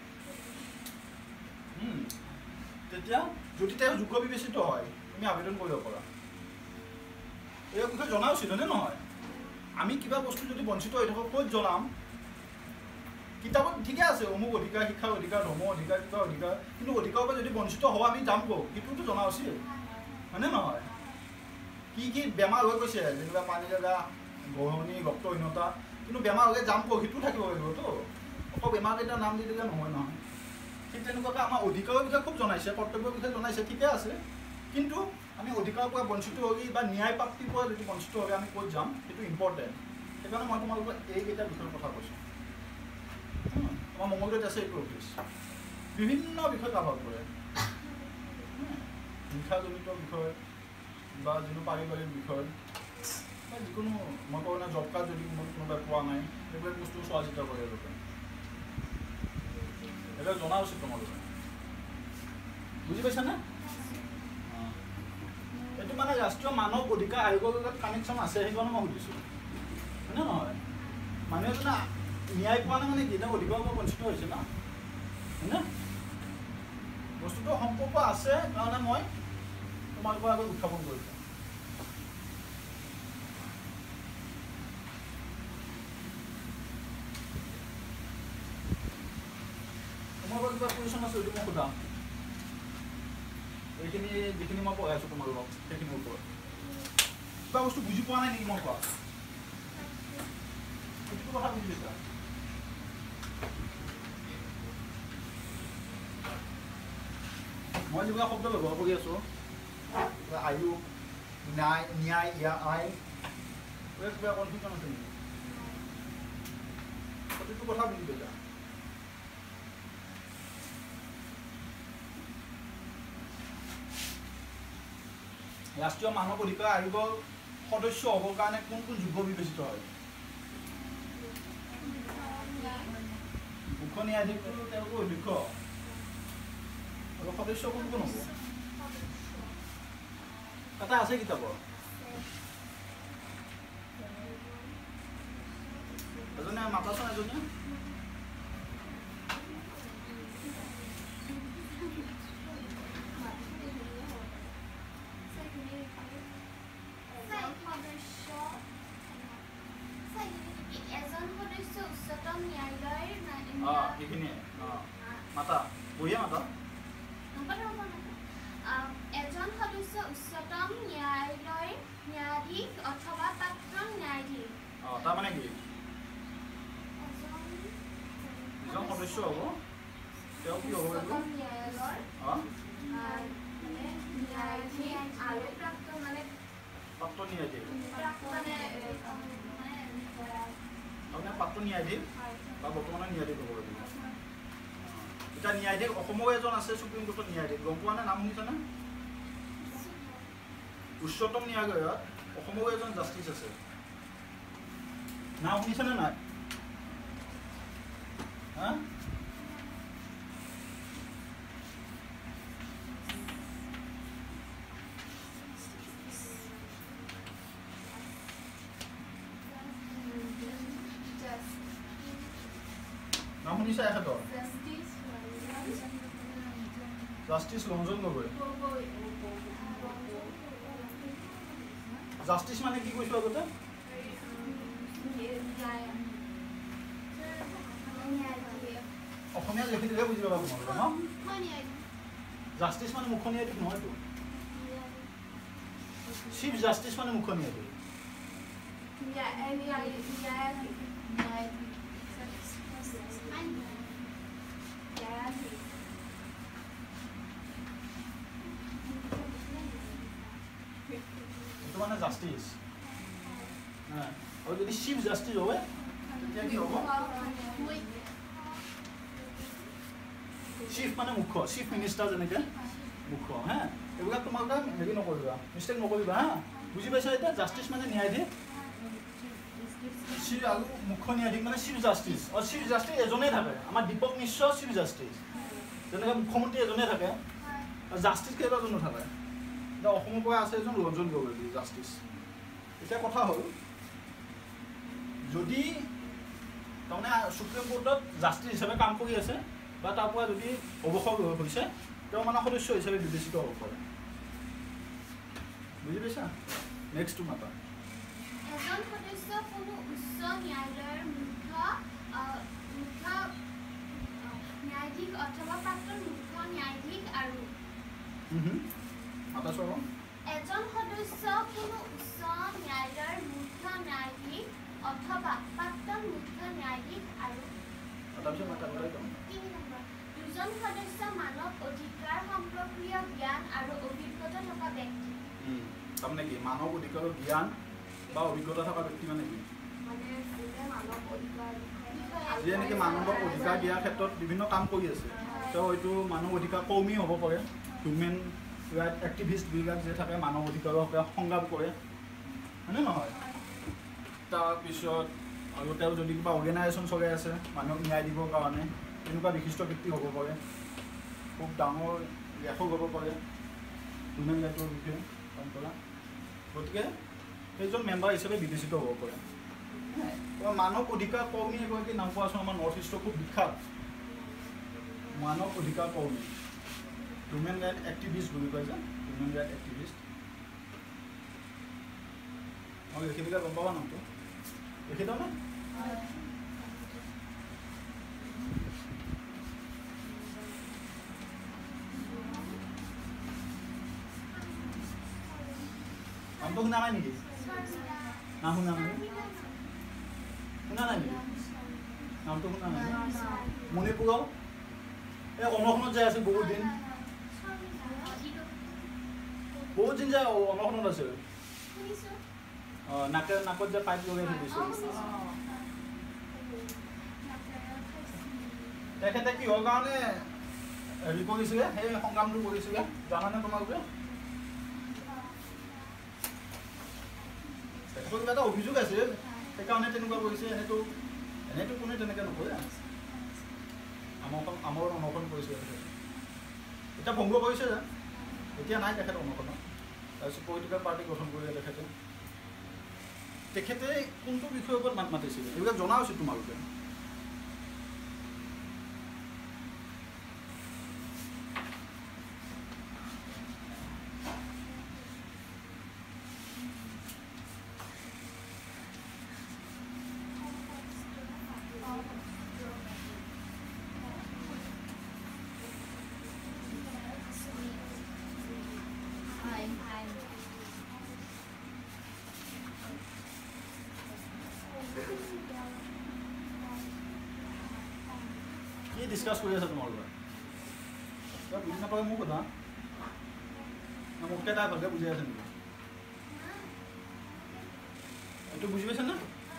তেতিয়া যদি তেওঁ যোগ্য বিবেচিত হয় তুমি আবেদন কৰিব পাৰা এই বিষয়ে জনা উচিত হয়নে নহয় আমি কিবা বস্তু যদি বঞ্চিত হৈ থাকোঁ ক'ত জনাম কিতাপত ঠিকে আছে অমুক অধিকাৰ শিক্ষাৰ অধিকাৰ ধৰ্ম অধিকাৰ কিবা অধিকাৰ কিন্তু অধিকাৰৰ পৰা যদি বঞ্চিত হওঁ আমি যাম কওঁ সেইটোতো জনা উচিত হয়নে নহয় কি বেমাৰ হৈ গৈছে যেনিবা পানী লগা গঢ়নি ৰক্তহীনতা কিন্তু বেমাৰ হ'লে যাম কওঁ সেইটো থাকিব লাগিবতো অকল বেমাৰকেইটাৰ নাম দি দিলে নহয় ঠিক তেনেকুৱাকৈ আমাৰ অধিকাৰৰ বিষয়ে খুব জনাইছে কৰ্তব্যৰ বিষয়ে জনাইছে ঠিকে আছে কিন্তু আমি অধিকাৰৰ পৰা বঞ্চিত হৈ বা ন্যায় প্ৰাপ্তিৰ পৰা যদি বঞ্চিত হ'লে আমি ক'ত যাম সেইটো ইম্পৰ্টেণ্ট সেইকাৰণে মই তোমালোকৰ এইকেইটা বিষয়ৰ কথা কৈছোঁ আমাৰ মঙলদৈত আছে এইটো অফিচ বিভিন্ন বিষয় কাভাৰ কৰে হিংসাজনিত বিষয় বা যিটো পাৰিবাৰিক বিষয় বা যিকোনো মই কওঁ না জব কাৰ্ড যদি কোনোবাই পোৱা নাই সেইবিলাক বস্তু চোৱা চিতা কৰে এওঁলোকে এইবিলাক জনা উচিত তোমালোকে বুজি পাইছানে এইটো মানে ৰাষ্ট্ৰীয় মানৱ অধিকাৰ আয়োগৰ লগত কানেকশ্যন আছে সেইকাৰণে মই সুধিছোঁ হয়নে নহয় মানুহ এজনে ন্যায় পোৱা নাই মানে কি তেওঁ অধিকাৰৰ পৰা বঞ্চিত হৈছে ন হয়নে বস্তুটো সম্পৰ্ক আছে কাৰণে মই তোমালোকৰ আগত উত্থাপন কৰিছোঁ কিবা কুৱেশ্যন আছে যদি মই সোধা এইখিনি যিখিনি মই পঢ়াই আছোঁ তোমালোকক সেইখিনিৰ ওপৰত কিবা বস্তু বুজি পোৱা নাই নেকি মই কোৱা সেইটো কথা বুজি পাইছা মই যিবিলাক শব্দ ব্যৱহাৰ কৰি আছোঁ আয়ু ন্যায় ন্যায় আইন কিবা কনফিউজন আছে নেকি প্ৰতিটো কথা বুজি পাইছা ৰাষ্ট্ৰীয় মানৱ অধিকাৰ আয়োগৰ সদস্য হ'বৰ কাৰণে কোন কোন যোগ্য বিবেচিত হয় মুখ্য ন্যায়াধীশটো তেওঁলোকৰ অধ্যক্ষ আৰু সদস্য কোন কোন হ'ব এটা আছে কিতাপৰ এজনে মাতাচোন এজনীয়ে এইখিনিয়ে মাতা বঢ়িয়া মাতা এজন সদস্য উচ্চতম ন্যায়ালয়ৰ ন্যায়াধীশ অথবা প্ৰাক্তন ন্যায়াধীশ তাৰমানে কি এজন সদস্য হ'ব তেওঁ কি হ'ব উচ্চতম ন্যায়ালয়ৰ ন্যায়াধীশ আৰু প্ৰাক্তন মানে প্ৰাক্তন ন্যায়াধীশ তাৰমানে প্ৰাক্তন ন্যায়াধীশ বা বৰ্তমানৰ ন্যায়াধীশ হ'ব লাগিব এতিয়া ন্যায়াধীশ অসমৰো এজন আছে সুপ্ৰিম কোৰ্টৰ ন্যায়াধীশ গম পোৱা নে নাম শুনিছানে উচ্চতম ন্যায়ালয়ত অসমৰো এজন জাষ্টিচ আছে নাম শুনিছানে নাই হা নাম শুনিছা এখেতৰ জাষ্টিচ ৰঞ্জন গগৈ জাষ্টিচ মানে কি কৈছো আগতে অসমীয়া লিখিলে বুজি পাবা তোমালোকে ন জাষ্টিচ মানে মুখ্য ন্যায়াধীশ নহয়তো চিফ জাষ্টিচ মানে মুখ্য ন্যায়াধীশ এইটো মানে জাষ্টিচ আৰু যদি চিফ জাষ্টিচ হয় তেতিয়া কি হ'ব চিফ মানে মুখ্য চিফ মিনিষ্টাৰ যেনেকৈ মুখ্য হা এইবিলাক তোমালোকে হেৰি নকৰিবা মিষ্টেক নকৰিবা হা বুজি পাইছা এতিয়া জাষ্টিচ মানে ন্যায়াধীশ চিফ আৰু মুখ্য ন্যায়াধীশ মানে চিফ জাষ্টিচ আৰু চিফ জাষ্টিচ এজনেই থাকে আমাৰ দীপক মিশ্ৰ চিফ জাষ্টিচ যেনেকৈ মুখ্যমন্ত্ৰী এজনেই থাকে আৰু জাষ্টিচ কেইবাজনো থাকে এতিয়া অসমৰ পৰা আছে এজন ৰঞ্জন গগৈ জাষ্টিচ এতিয়া কথা হ'ল যদি তাৰমানে সুপ্ৰিম কোৰ্টত জাষ্টিচ হিচাপে কাম কৰি আছে বা তাৰ পৰা যদি অৱসৰ হৈছে তেওঁ মানে সদস্য হিচাপে বিবেচিত হ'ব পাৰে বুজি পাইছা নেক্সটটো মাতা এজন সদস্য কোনো উচ্চ ন্যায়ালয়ৰ মুখ্য ন্যায়াধীশ অথবা প্ৰাক্তন মুখ্য ন্যায়াধীশ আৰু মাতা চৰম এজন সদস্য কোনো উচ্চ ন্যায়ালয়ৰ মুখ্য ন্যায়াধীশ অথবা প্ৰাক্তন মুখ্য ন্যায়াধীশ আৰু দুজন সদস্য মানৱ অধিকাৰ সম্পৰ্কীয় জ্ঞান আৰু অভিজ্ঞতা থকা ব্যক্তি তাৰমানে কি মানৱ অধিকাৰৰ জ্ঞান বা অভিজ্ঞতা থকা ব্যক্তি মানে কি যিয়ে নেকি মানৱক অধিকাৰ দিয়াৰ ক্ষেত্ৰত বিভিন্ন কাম কৰি আছে তেওঁ হয়তো মানৱ অধিকাৰ কৰ্মী হ'ব পাৰে হিউমেন ৰাইট এক্টিভিষ্টবিলাক যে থাকে মানৱ অধিকাৰৰ হকে সংগ্ৰাম কৰে হয়নে নহয় তাৰপিছত আৰু তেওঁ যদি কিবা অৰ্গেনাইজেশ্যন চলাই আছে মানুহক ন্যায় দিবৰ কাৰণে তেনেকুৱা বিশিষ্ট ব্যক্তি হ'ব পাৰে খুব ডাঙৰ লেখক হ'ব পাৰে হিউমেন ৰাইটৰ বিষয়ে কাম কৰা গতিকে সেইজন মেম্বাৰ হিচাপে বিবেচিত হ'ব পাৰে মানৱ অধিকাৰ কৰ্মী এগৰাকী নাম কোৱাচোন আমাৰ নৰ্থ ইষ্টৰ খুব বিখ্যাত মানৱ অধিকাৰ কৰ্মী হিউমেন ৰাইট এক্টিভিষ্ট বুলি কয় যে হিউমেন ৰাইট এক্টিভিষ্ট মই লিখি দিলে গম পাবা নামটো লিখি দিওঁ নে নামটো শুনা নাই নেকি না শুনা নাই শুনা নাই নেকি নামটো শুনা নাই মণিপুৰৰ এই অনশনত যায় আছে বহুত দিন যায় অনশনত আছে নাকত যে পাইপ লগাই থৈ দিছে তেখেতে কিহৰ কাৰণে হেৰি কৰিছিলে সেই সংগ্ৰামটো কৰিছিলে জানানে তোমালোকে তেখেতৰ কিবা এটা অভিযোগ আছে সেইকাৰণে তেনেকুৱা কৰিছে এনেতো কোনে তেনেকৈ নকৰে আমাৰ অনশন কৰিছে এতিয়া ভংগ কৰিছে যে এতিয়া নাই তেখেত অনশনত তাৰপিছত পলিটিকেল পাৰ্টি গঠন কৰিলে তেখেতে কোনটো বিষয়ৰ ওপৰত মাত মাতিছিলে এইবিলাক জনা উচিত তোমালোকে কি ডিছকাছ কৰি আছা তোমালোকে বুজি নাপালে মোক সোধা মোতকৈ তাই ভালকৈ বুজি আছে নেকি এইটো বুজি পাইছে নে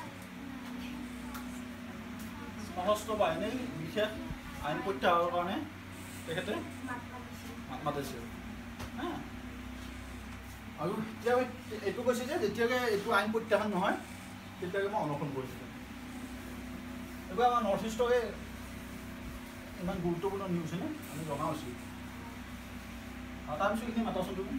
সশস্ত্ৰ বাহিনী বিশেষ আইন প্ৰত্যাহাৰৰ কাৰণে তেখেতে মাত মাতিছিল হা আৰু এতিয়া এইটো কৈছে যে যেতিয়াকৈ এইটো আইন প্ৰত্যাহাৰ নহয় তেতিয়াকৈ মই অনশন কৰিছিলোঁ এইবোৰ আমাৰ নৰ্থ ইষ্টৰে ইমান গুৰুত্বপূৰ্ণ নিউজ হয়নে আমি জনা উচিত তাৰপিছত এইখিনি মাতাচোন তুমি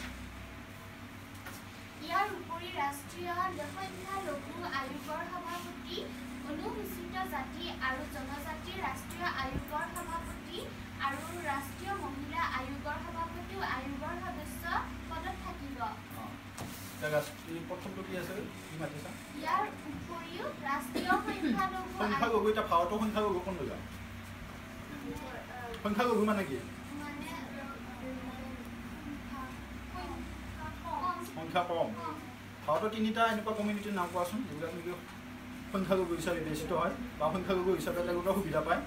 ইয়াৰ উপৰি ৰাষ্ট্ৰীয় সংখ্যালঘু আয়োগৰ সভাপতি অনুসূচিত জাতি আৰু জনজাতিৰ ৰাষ্ট্ৰীয় আয়োগৰ সভাপতি আৰু ৰাষ্ট্ৰীয় মহিলা আয়োগৰ সভাপতিও আয়োগৰ সদস্য পদত থাকিব প্ৰথমটো কি আছে কি মাতিছা ইয়াৰ উপৰিও ৰাষ্ট্ৰীয় সংখ্যালঘু এতিয়া ভাৰতৰ সংখ্যালঘু কোন লৈ যাওঁ সংখ্যালঘু মানে কি সংখ্যা কম ভাৰতৰ তিনিটা এনেকুৱা কমিউনিটিৰ নাম কোৱাচোন যিবিলাক নেকি সংখ্যালঘু হিচাপে বিবেচিত হয় বা সংখ্যালঘু হিচাপে তেওঁলোকে সুবিধা পায়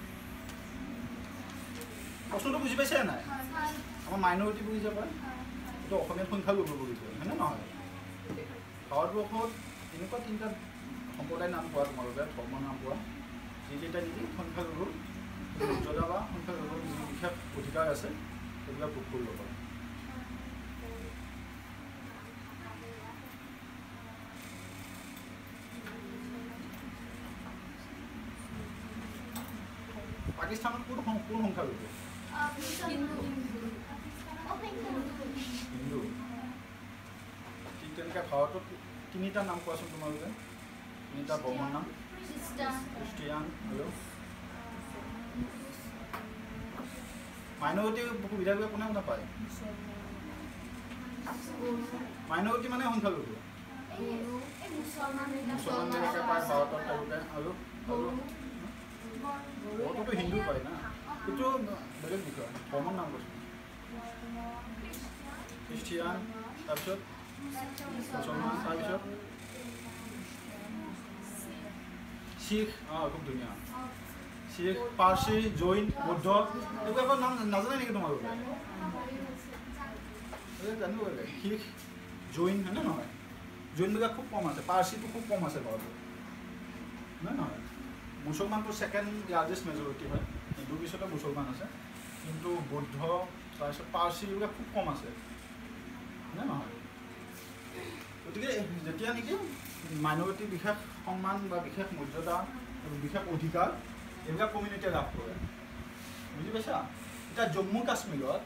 প্ৰশ্নটো বুজি পাইছে নাই আমাৰ মাইনৰিটি বুজি পায় এইটো অসমীয়াত সংখ্যালঘু বুজি পায় হয়নে নহয় ভাৰতবৰ্ষত এনেকুৱা তিনিটা সম্প্ৰদায়ৰ নাম পোৱা তোমালোকে ধৰ্মৰ নাম পোৱা যিকেইটা নেকি সংখ্যালঘুৰ মৰ্যাদা বা সংখ্যালঘুৰ যি বিশেষ অধিকাৰ আছে সেইবিলাক ভোগ কৰিব পাৰে পাকিস্তানত কোন সংখ্যালঘু হিন্দু ঠিক তেনেকৈ ভাৰতত তিনিটা নাম কোৱাচোন তোমালোকে তিনিটা ধৰ্মৰ নাম খ্ৰীষ্টিয়ান আৰু মাইনৰিটি সুবিধাবিলাক কোনে কোনে পায় মাইনৰিটি মানে সংখ্যালঘু মুছলমানবিলাকে পায় ভাৰতত তেওঁলোকে আৰু বহুতোতো হিন্দু পায় না এইটো বেলেগ বিষয় ধৰ্মৰ নাম কৈছোঁ খ্ৰীষ্টিয়ান তাৰপিছত মুছলমান তাৰপিছত শিখ খুব ধুনীয়া শিখ পাৰ্চী জৈন বৌদ্ধ এইবিলাকৰ নাম নাজানে নেকি তোমালোকে জানিব লাগে শিখ জৈন হয়নে নহয় জৈনবিলাক খুব কম আছে পাৰ্চীটো খুব কম আছে ভাৰতত নহয় নহয় মুছলমানটো ছেকেণ্ড লাৰ্জেষ্ট মেজৰিটি হয় হিন্দুৰ পিছতে মুছলমান আছে কিন্তু বৌদ্ধ তাৰপিছত পাৰ্চী এইবিলাক খুব কম আছে হয়নে নহয় গতিকে যেতিয়া নেকি মাইনৰিটি বিশেষ সন্মান বা বিশেষ মৰ্যাদা বিশেষ অধিকাৰ এইবিলাক কমিউনিটিয়ে লাভ কৰে বুজি পাইছা এতিয়া জম্মু কাশ্মীৰত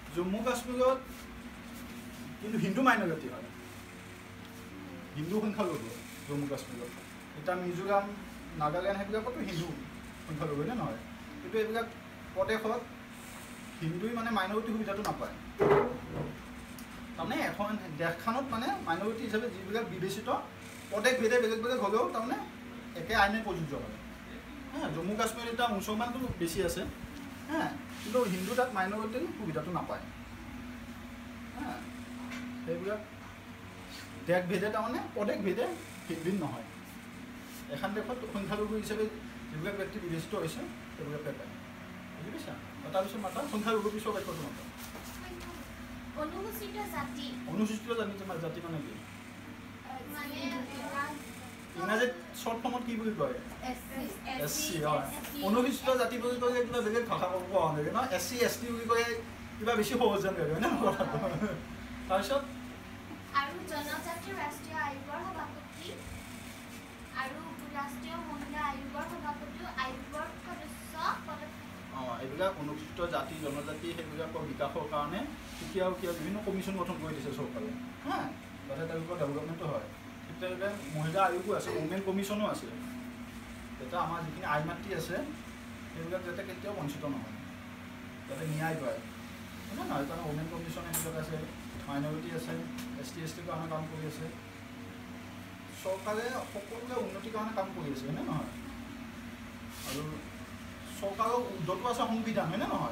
কিন্তু হিন্দু মাইনৰিটি হয় হিন্দু সংখ্যালঘু জম্মু কাশ্মীৰত এতিয়া মিজোৰাম নাগালেণ্ড সেইবিলাকতো হিন্দু সংখ্যালঘু হয়নে নহয় কিন্তু এইবিলাক প্ৰদেশত হিন্দুই মানে মাইনৰিটি সুবিধাটো নাপায় তাৰমানে এখন দেশখনত মানে মাইনৰিটি হিচাপে যিবিলাক বিবেচিত প্ৰদেশ ভেদে বেলেগ বেলেগ হ'লেও তাৰমানে একে আইনে প্ৰযোজ্য হয় জম্মু কাশ্মীৰত এতিয়া মুছলমানটো বেছি আছে কিন্তু হিন্দু তাত মাইনৰিটিৰ সুবিধাটো নাপায় সেইবিলাক দেশ ভেদে তাৰমানে প্ৰদেশ ভেদে ভিন ভিন নহয় এখন দেশত সংখ্যালঘু হিচাপে যিবিলাক ব্যক্তি বিবেচিত হৈছে সেইবিলাকে পায় বুজি পাইছা তাৰপিছত মাতা সংখ্যালঘু পিছৰ বাক্যটো মাতা অনুসূচিত জাতি জাতি মানে কি মানে ইংৰাজীত শ্বৰ্ট ফৰ্মত কি বুলি কয় SC হয় অনুসূচিত জাতি বুলি কয় কিবা বেলেগ ভাষা ক'ব পোৱা নালাগে ন SC ST বুলি কয় কিবা বেছি সহজ যেন লাগে হয়নে কথাটো তাৰপিছত আৰু জনজাতি ৰাষ্ট্ৰীয় আয়োগৰ সভাপতি আৰু ৰাষ্ট্ৰীয় মহিলা আয়োগৰ সভাপতি আয়োগৰ সদস্য এইবিলাক অনুসূচিত জাতি জনজাতি সেইবিলাকৰ বিকাশৰ কাৰণে সুকীয়া বিভিন্ন কমিশ্যন গঠন কৰি দিছে চৰকাৰে হা যাতে তেওঁলোকৰ ডেভেলপমেণ্টো হয় ঠিক তেনেদৰে মহিলা আয়োগো আছে উমেন কমিশ্যনো আছে যাতে আমাৰ যিখিনি আই মাতৃ আছে সেইবিলাক যাতে কেতিয়াও বঞ্চিত নহয় যাতে ন্যায় পায় হয়নে নহয় কাৰণ উমেন কমিশ্যন এইবিলাক আছে মাইনৰিটি আছে ST STৰ কাৰণে কাম কৰি আছে চৰকাৰে সকলোৰে উন্নতিৰ কাৰণে কাম কৰি আছে হয়নে নহয় আৰু চৰকাৰৰ উৰ্ধতো আছে সংবিধান হয়নে নহয়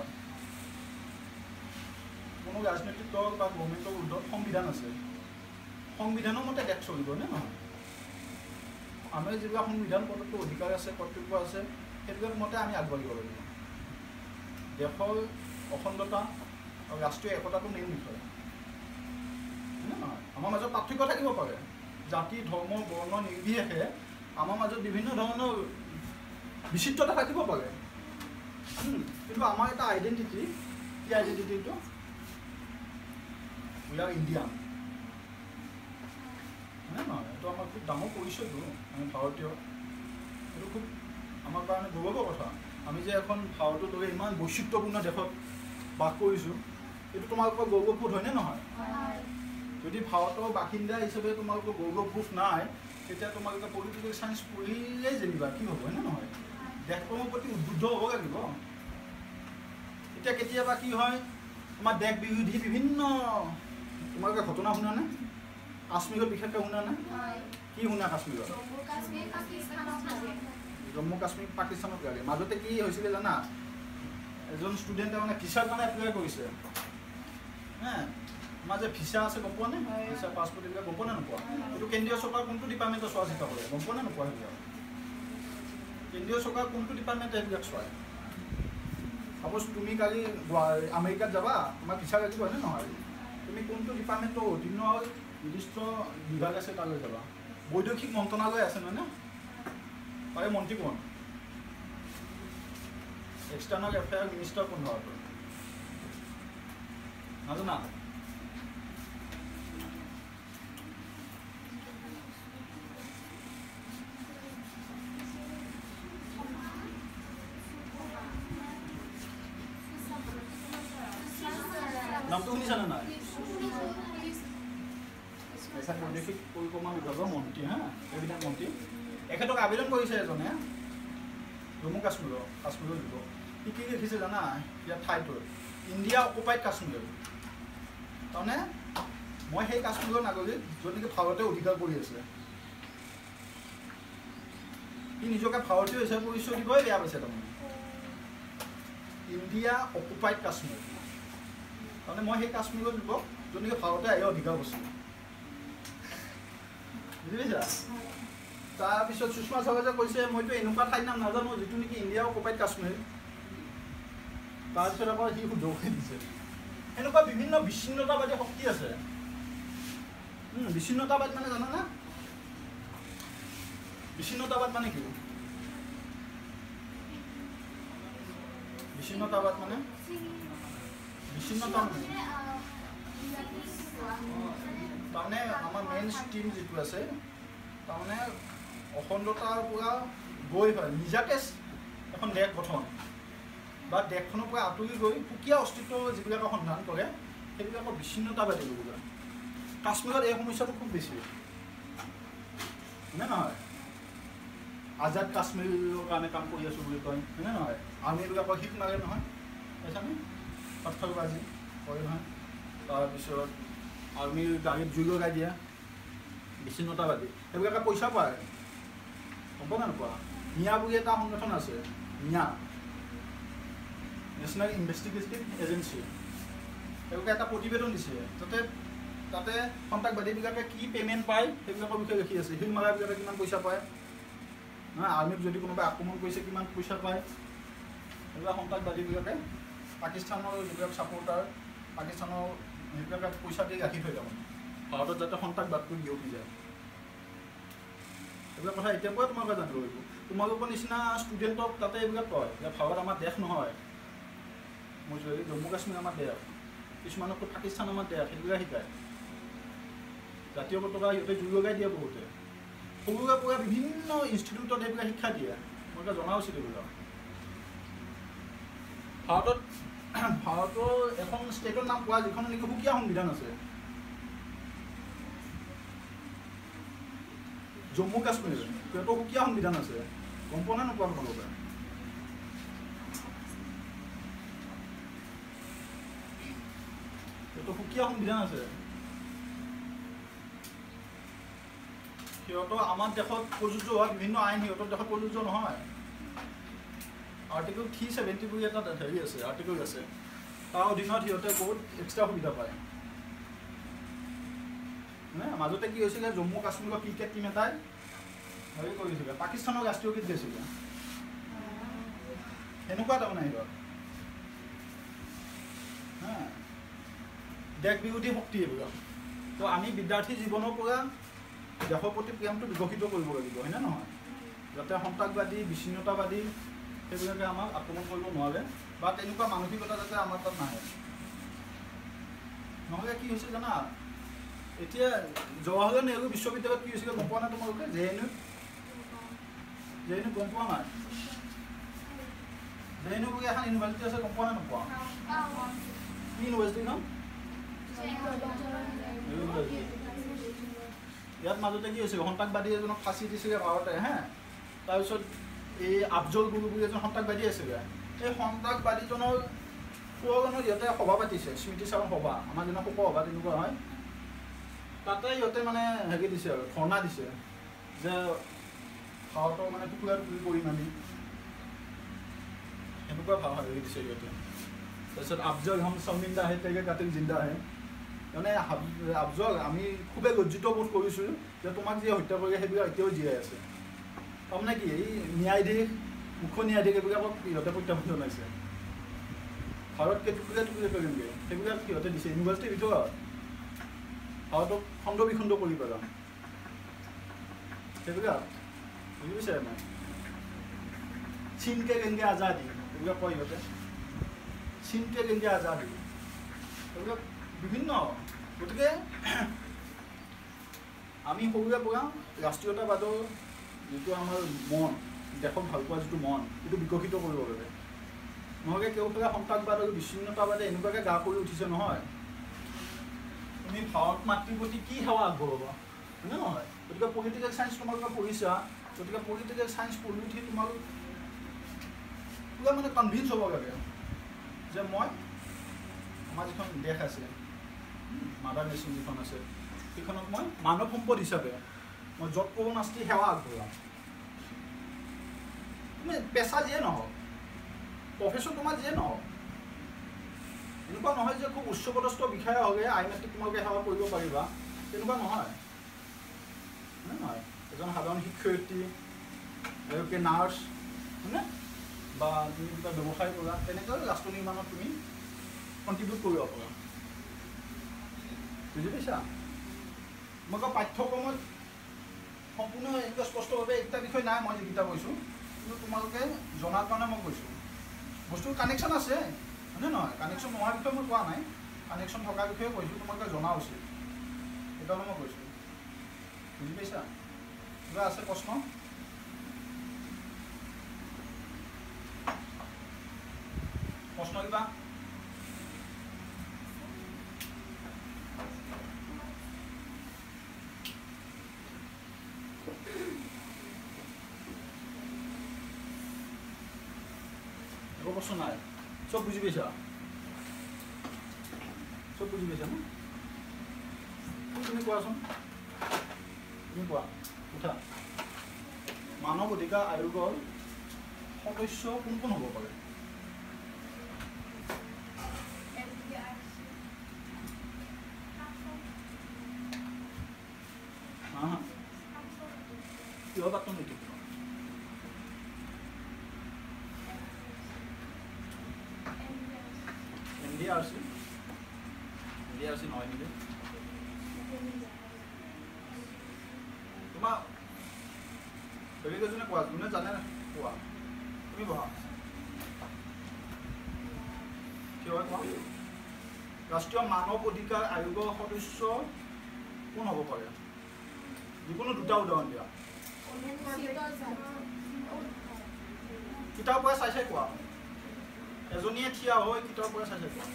কোনো ৰাজনৈতিক দল বা গভৰ্ণমেণ্টৰ উৰ্ধত সংবিধান আছে সংবিধানৰ মতে দেশ চলিব হয়নে নহয় আমি যিবিলাক সংবিধান প্ৰদত্ত অধিকাৰ আছে কৰ্তব্য আছে সেইবিলাক মতে আমি আগবাঢ়িব লাগিব দেশৰ অখণ্ডতা আৰু ৰাষ্ট্ৰীয় একতাটো মেইন বিষয় হয়নে নহয় আমাৰ মাজত পাৰ্থক্য থাকিব পাৰে জাতি ধৰ্ম বৰ্ণ নিৰ্বিশেষে আমাৰ মাজত বিভিন্ন ধৰণৰ বিচিত্ৰতা থাকিব পাৰে কিন্তু আমাৰ এটা আইডেণ্টিটি কি আইডেণ্টিটিটো উই আৰ ইণ্ডিয়ান হয়নে নহয় এইটো আমাৰ খুব ডাঙৰ পৰিচয়টো আমি ভাৰতীয় এইটো খুব আমাৰ কাৰণে গৌৰৱৰ কথা আমি যে এখন ভাৰতৰ দৰে ইমান বৈচিত্ৰ্যপূৰ্ণ দেশত বাস কৰিছোঁ এইটো তোমালোকৰ গৌৰৱবোধ হয়নে নহয় যদি ভাৰতৰ বাসিন্দা হিচাপে তোমালোকৰ গৌৰৱবোধ নাই তেতিয়া তোমালোকে পলিটিকেল চায়েন্স পঢ়িলেই যেনিবা কি হ'ব হয়নে নহয় দেশপ্ৰেমৰ প্ৰতি উদ্বুদ্ধ হ'ব লাগিব এতিয়া কেতিয়াবা কি হয় আমাৰ দেশ বিৰোধী বিভিন্ন তোমালোকে ঘটনা শুনানে কাশ্মীৰত বিশেষকৈ শুনানে কি শুনা কাশ্মীৰত জম্মু কাশ্মীৰ পাকিস্তানত লাগে মাজতে কি হৈছিলে জানা এজন ষ্টুডেণ্টে মানে ভিছাৰ কাৰণে এপ্লাই কৰিছে হে আমাৰ যে ভিছা আছে গম পোৱা নে ভিছা পাছপৰ্ট এইবিলাক গম পোৱা নে নোপোৱা এইটো কেন্দ্ৰীয় চৰকাৰ কোনটো ডিপাৰ্টমেণ্টে চোৱা চিতা কৰে গম পোৱা নে নোপোৱা সেইবিলাক কেন্দ্ৰীয় চৰকাৰ কোনটো ডিপাৰ্টমেণ্টে এইবিলাক চোৱায় সাপ'জ তুমি কালি আমেৰিকাত যাবা তোমাৰ ভিছা লাগিব হয়নে নহয় তুমি কোনটো ডিপাৰ্টমেণ্টৰ অধীন নিৰ্দিষ্ট বিভাগ আছে তালৈ যাবা বৈদেশিক মন্ত্ৰণালয় আছে নহয়নে তাৰে মন্ত্ৰী কোন এক্সটাৰ্নেল এফেয়াৰ মিনিষ্টাৰ কোন হয় নাজানা নামটো শুনিছানে নাই বৈদেশিক পৰিক্ৰমা বিভাগৰ মন্ত্ৰী হা কেবিনেট মন্ত্ৰী এখেতক আবেদন কৰিছে এজনে জম্মু কাশ্মীৰৰ যুৱক সি কি লিখিছে জানা ইয়াৰ ঠাইটোত ইণ্ডিয়া অকুপাইড কাশ্মীৰ তাৰমানে মই সেই কাশ্মীৰৰ নাগৰিক য'ত নেকি ভাৰতে অধিকাৰ কৰি আছে সি নিজকে ভাৰতীয় হিচাপে পৰিচয় দিবই বেয়া পাইছে তাৰমানে ইণ্ডিয়া অকুপাইড কাশ্মীৰ তাৰমানে মই সেই কাশ্মীৰৰ যুৱক য'ত নেকি ভাৰতে আহি অধিকাৰ কৰিছে বুজি পাইছা তাৰপিছত সুষমা স্বৰাজে কৈছে মইতো এনেকুৱা ঠাইৰ নাম নাজানো যিটো নেকি ইণ্ডিয়া অকুপাইড কাশ্মীৰ তাৰপিছত আকৌ সি শুদ্ধ কৰি দিছে এনেকুৱা বিভিন্ন বিচ্ছিন্নতাবাদী শক্তি আছে বিচ্ছিন্নতাবাদ মানে জানানে বিচ্ছিন্নতাবাদ মানে কি বিচ্ছিন্নতাবাদ মানে বিচ্ছিন্নতা তাৰমানে আমাৰ মেইন ষ্ট্ৰীম যিটো আছে তাৰমানে অখণ্ডতাৰ পৰা গৈ হয় নিজাকে এখন দেশ গঠন বা দেশখনৰ পৰা আঁতৰি গৈ সুকীয়া অস্তিত্ব যিবিলাকে সন্ধান কৰে সেইবিলাকৰ বিচ্ছিন্নতাবাদী লোক কাশ্মীৰত এই সমস্যাটো খুব বেছি হয়নে নহয় আজাদ কাশ্মীৰৰ কাৰণে কাম কৰি আছোঁ বুলি কয় হয়নে নহয় আৰ্মিবিলাকৰ শীত মাৰে নহয় পাইছানে পাথৰবাজি কৰে নহয় তাৰপিছত আৰ্মিৰ গাড়ীত জুই লগাই দিয়া বিচ্ছিন্নতাবাদী সেইবিলাকে পইচা পায় গম পোৱা নোপোৱা নিয়া বুলি এটা সংগঠন আছে নিয়া নেশ্যনেল ইনভেষ্টিগেটিভ এজেঞ্চি তেওঁলোকে এটা প্ৰতিবেদন দিছে যাতে তাতে সন্ত্ৰাসবাদীবিলাকে কি পে'মেণ্ট পায় সেইবিলাকৰ বিষয়ে লিখি আছে। হিল মাৰাবিলাকে কিমান পইচা পায়, আৰ্মীক যদি কোনোবাই আক্ৰমণ কৰিছে কিমান পইচা পায়। সেইবিলাক সন্ত্ৰাসবাদীবিলাকে পাকিস্তানৰ যিবিলাক ছাপৰ্টাৰ, পাকিস্তানৰ সেইবিলাকে পইচা দি ৰাখি থৈ যাব ভাৰতত যাতে সন্ত্ৰাসবাদটো বিয়পি যায়। এইবিলাক কথা এতিয়াৰ পৰাই তোমালোকে জানিব লাগিব। তোমালোকৰ নিচিনা ষ্টুডেণ্টক তাতে এইবিলাক কয় যে ভাৰত আমাৰ দেশ নহয়, মই জম্মু কাশ্মীৰ আমাৰ দেশ, কিছুমানকতো পাকিস্তান আমাৰ দেশ, সেইবিলাক শিকায়। জাতীয় পতাকা সিহঁতে জুই লগাই দিয়ে বহুতে, সৰুৰে পৰা বিভিন্ন ইনষ্টিটিউটত সেইবিলাক শিক্ষা দিয়ে। মই এতিয়া জনা উচিত এইবিলাক। ভাৰতৰ এখন ষ্টেটৰ নাম কোৱা যিখন নেকি সুকীয়া সংবিধান আছে, জম্মু কাশ্মীৰ, সিহঁতৰ সুকীয়া সংবিধান আছে। গম পোৱা নে নোপোৱা তোমালোকে? সিহঁতৰ সুকীয়া সংবিধান আছে। সিহঁতৰ আমাৰ দেশত প্ৰযোজ্য হোৱা বিভিন্ন আইন সিহঁতৰ দেশত প্ৰযোজ্য নহয়। আৰ্টিকল 370 বুলি এটা হেৰি আছে, আৰ্টিকল আছে, তাৰ অধীনত সিহঁতে বহুত এক্সট্ৰা সুবিধা পায়। মাজতে কি হৈছিলে, জম্মু কাশ্মীৰৰ ক্ৰিকেট টীম এটাই হেৰি কৰিছিলে, পাকিস্তানৰ ৰাষ্ট্ৰীয় গীত গাইছিলে। সেনেকুৱা তাৰমানে সিহঁত দেশ বিৰোধী শক্তি এইবিলাক। তো আমি বিদ্যাৰ্থী জীৱনৰ পৰা দেশৰ প্ৰতি প্ৰেমটো বিকশিত কৰিব লাগিব, হয়নে নহয়? যাতে সন্ত্ৰাসবাদী, বিচ্ছিন্নতাবাদী সেইবিলাকে আমাক আক্ৰমণ কৰিব নোৱাৰে, বা তেনেকুৱা মানসিকতা যাতে আমাৰ তাত নাহে। নহ'লে কি হৈছে জানা, এতিয়া জৱাহৰলাল নেহৰু বিশ্ববিদ্যালয়ত কি হৈছিলে গম পোৱা নাই তোমালোকে? JNU গম পোৱা নাই? JNU বুলি এখন ইউনিভাৰ্চিটি আছে, গম পোৱা নাই নোপোৱা? কি ইউনিভাৰ্চিটিখন? ইয়াত মাজতে কি হৈছিলে, সন্ত্ৰাসবাদী এজনক ফাঁচি দিছিলে ভাৰতে। তাৰপিছত এই আফজল গুৰু বুলি এজন সন্ত্ৰাসবাদী আছিলে, এই সন্ত্ৰাসবাদীজনৰ পুৰণি সিহঁতে সভা পাতিছে, স্মৃতি চাৰণ সভা, আমাৰ যেনে শোক সভা তেনেকুৱা হয়। তাতে সিহঁতে মানে হেৰি দিছে আৰু ধৰ্ণা দিছে যে ভাৰতৰ মানে টুকুৰা টুকুৰি কৰিম আমি, সেনেকুৱা হেৰি দিছে সিহঁতে। তাৰপিছত আফজল হম শৰ্মিন্দা হে তেগে কাতিল জিন্দা হে, মানে আফজল আমি খুবেই লজ্জিত বোধ কৰিছোঁ যে তোমাক যিয়ে হত্যা কৰে সেইবিলাক এতিয়াও জীয়াই আছে। তাৰমানে কি, এই ন্যায়াধীশ, মুখ্য ন্যায়াধীশ এইবিলাকক সিহঁতে প্ৰত্যাহ্বান জনাইছে। ভাৰতকে টুকুৰা টুকুৰি কৰিমগৈ, সেইবিলাক সিহঁতে দিছে ইউনিভাৰ্চিটিৰ ভিতৰত। ভাৰতক খণ্ড বিখণ্ড কৰি পেলাম সেইবিলাক, বুজি পাইছে নাই? চীনকে কেনেকৈ আজাদী এইবিলাক কয় সিহঁতে, চীনকে কেনেকৈ আজাদী এইবিলাক বিভিন্ন। গতিকে আমি সৰুৰে পৰা ৰাষ্ট্ৰীয়তাবাদৰ যিটো আমাৰ মন, দেশক ভাল পোৱা যিটো মন, সেইটো বিকশিত কৰিব লাগে। নহ'লে কেওফালে সন্ত্ৰাসবাদ আৰু বিচ্ছিন্নতাবাদে এনেকুৱাকৈ গা কৰি উঠিছে নহয়, তুমি ভাৰত মাতৃৰ প্ৰতি কি সেৱা আগবঢ়াবা, হয়নে নহয়? গতিকে পলিটিকেল চায়েন্স তোমালোকে পঢ়িছা, গতিকে পলিটিকেল চায়েন্স পঢ়ি উঠি তোমালোক পুৰা মানে কনভিন্স হ'ব লাগে যে মই আমাৰ যিখন দেশ আছে, মাদাৰ নেশ্যন যিখন আছে, সেইখনক মই মানৱ সম্পদ হিচাপে মই য'ত পূৰ্ণাস্তি সেৱা আগবঢ়াম। তুমি পেচা যিয়ে নহওক, প্ৰফেশ্যন তোমাৰ যিয়ে নহওক, এনেকুৱা নহয় যে খুব উচ্চপদস্থ বিষয়া হ'লে আইনমাতিক তোমালোকে সেৱা কৰিব পাৰিবা, তেনেকুৱা নহয়। নহয়, এজন সাধাৰণ শিক্ষয়িত্ৰী, এগৰাকী নাৰ্ছ, হয়নে, বা তুমি কিবা ব্যৱসায় কৰা, তেনেকৈ ৰাষ্ট্ৰ নিৰ্মাণত তুমি কণ্ট্ৰিবিউট কৰিব পাৰা। বুজি পাইছা? মই কওঁ পাঠ্যক্ৰমত সম্পূৰ্ণ এনেকুৱা স্পষ্টভাৱে এইকেইটা বিষয় নাই, মই যিকেইটা কৈছোঁ, কিন্তু তোমালোকে জনাৰ কাৰণে মই কৈছোঁ। বস্তুৰ কানেকশ্যন আছে, হয়নে নহয়? কানেকশ্যন নোহোৱাৰ বিষয়ে মই কোৱা নাই, কানেকশ্যন থকাৰ বিষয়ে কৈছোঁ, তোমালোকে জনা উচিত, সেইকাৰণে মই কৈছোঁ। বুজি পাইছা? কিবা আছে প্ৰশ্ন? প্ৰশ্ন কিবা? একো প্ৰশ্ন নাই? চব বুজি পাইছা? চব বুজি পাইছা ন? তুমি কোৱাচোন, তুমি কোৱা, উঠা। মানৱ অধিকাৰ আয়োগৰ সদস্য কোন কোন হ'ব পাৰে? কিহৰ প্ৰাক্তন নীতিজ্ঞ NDRC নহয় নেকি তোমাৰ বেলেগজনে কোৱা যোনে জানে কোৱা তুমি বহা কি হয় কোৱা ৰাষ্ট্ৰীয় মানৱ অধিকাৰ আয়োগৰ সদস্য কোন হ'ব পাৰে যিকোনো দুটা উদাহৰণ দিয়া কিতাপৰ পৰা চাই কোৱা এজনীয়ে থিয়া হৈ কিতাপৰ পৰা চাই কোৱা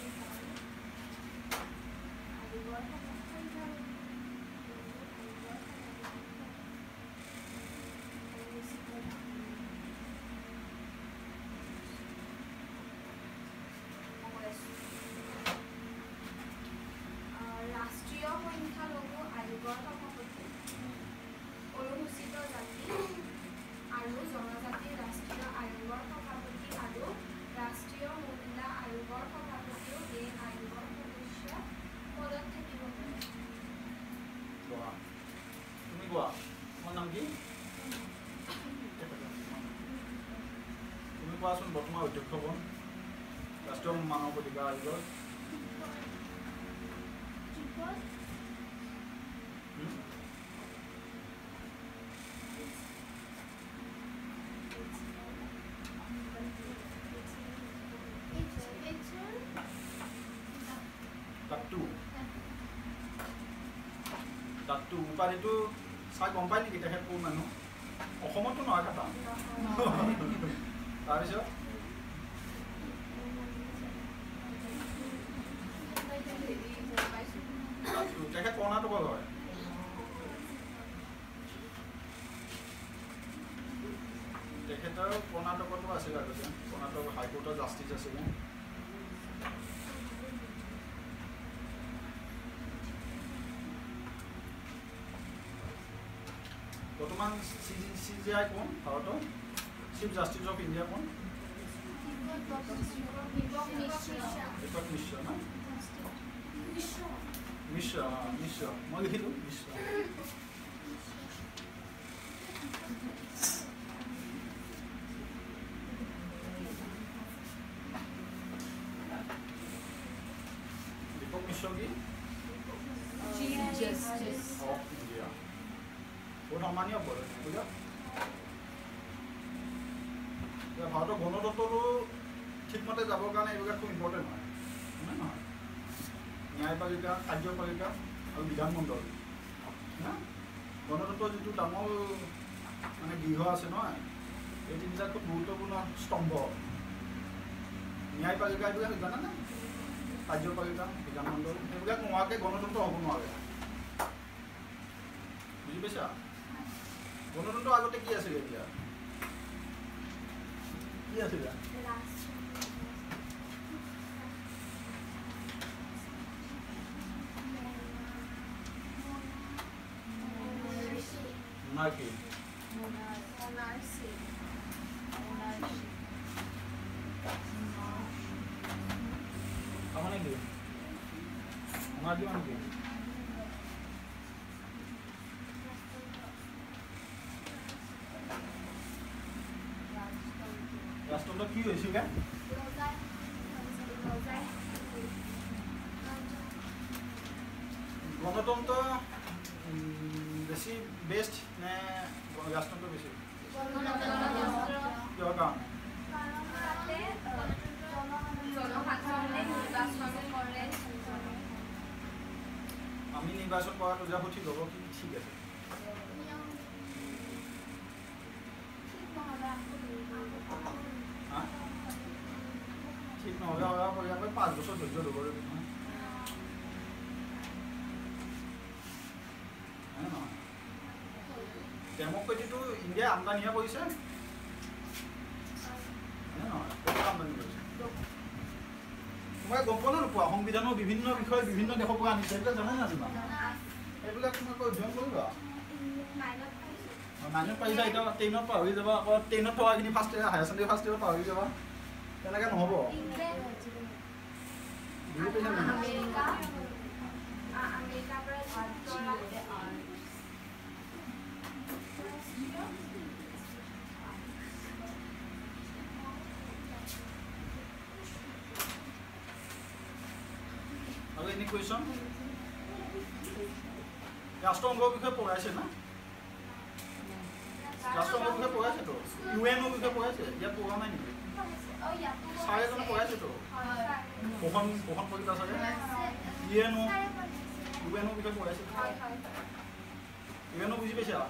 কোৱাচোন বৰ্তমান অধ্যক্ষ কোন ৰাষ্ট্ৰীয় মানৱ অধিকাৰ আয়োগৰ তাতটো উপাধিটো চাই গম পাই নেকি তেখেত কোন মানুহ অসমতো নহয় কথা তাৰপিছত তেখেত কৰ্ণাটকৰ হয় তেখেতৰ কৰ্ণাটকতো আছিল আগতে কৰ্ণাটক হাইকোৰ্টৰ জাষ্টিছ আছিলে বৰ্তমান CJI কোন ভাৰতৰ চিফ জাষ্টিছ অফ ইণ্ডিয়া কোন দীপক মিশ্ৰ না মিশ্ৰ মই লিখিলোঁ মিশ্ৰ দীপক মিশ্ৰ কি অফ ইণ্ডিয়া বহুত সন্মানীয় পদ বুজা ভাৰতৰ গণতন্ত্ৰটো ঠিকমতে যাবৰ কাৰণে এইবিলাক খুব ইম্পৰ্টেণ্ট হয় নহয় ন্যায়পালিকা কাৰ্যপালিকা আৰু বিধানমণ্ডল গণতন্ত্ৰৰ যিটো ডাঙৰ মানে গৃহ আছে নহয় এই তিনিটা খুব গুৰুত্বপূৰ্ণ স্তম্ভ ন্যায়পালিকা এইবিলাক জানানে কাৰ্যপালিকা বিধানমণ্ডল সেইবিলাক নোহোৱাকৈ গণতন্ত্ৰ হ'ব নোৱাৰে বুজি পাইছা গণতন্ত্ৰ আগতে কি আছিলে এতিয়া কি আছিলে monarchy মানে কি monarchy মানে কি রাষ্ট্রটা কি হয়েছিল গণতন্ত্র বেশি বেস্ট নে রাষ্ট্রতন্ত্র বেশি কিহৰ কাৰণে আমি নিৰ্বাচন কৰাটো যাব ঠিক হ'ব কি ঠিক আছে ঠিক নহ'লে ইয়াৰ 5 বছৰ ধৈৰ্য ল'ব লাগিব ডেমক্ৰেটিটো ইণ্ডিয়া আমদানিহে কৰিছে আমদানি কৰিছে তোমাক গম পোৱা নোপোৱা সংবিধানৰ বিভিন্ন বিষয়ে বিভিন্ন দেশৰ পৰা আনিছে এইবিলাক জানে নাজানা এইবিলাক তোমাক অধ্যয়ন কৰিবা 9ত পাৰিছা এতিয়া 10ত পাহৰি যাবা আকৌ 10ত থকাখিনি first year higher secondary first year পাহৰি যাবা তেনেকৈ নহ'ব বুজি পাইছা নাই কুৱেশ্যন ৰাষ্ট্ৰসংঘৰ বিষয়ে পঢ়াইছে না ৰাষ্ট্ৰসংঘৰ বিষয়ে পঢ়াইছেতো ইউএনৰ বিষয়ে পঢ়াইছে ইয়াত পঢ়া নাই নেকি ছাৰ এজনে পঢ়াইছেতো পোষণ কবিতা চাগে ইউএনৰ বিষয়ে পঢ়াইছে ইউএনো বুজি পাইছা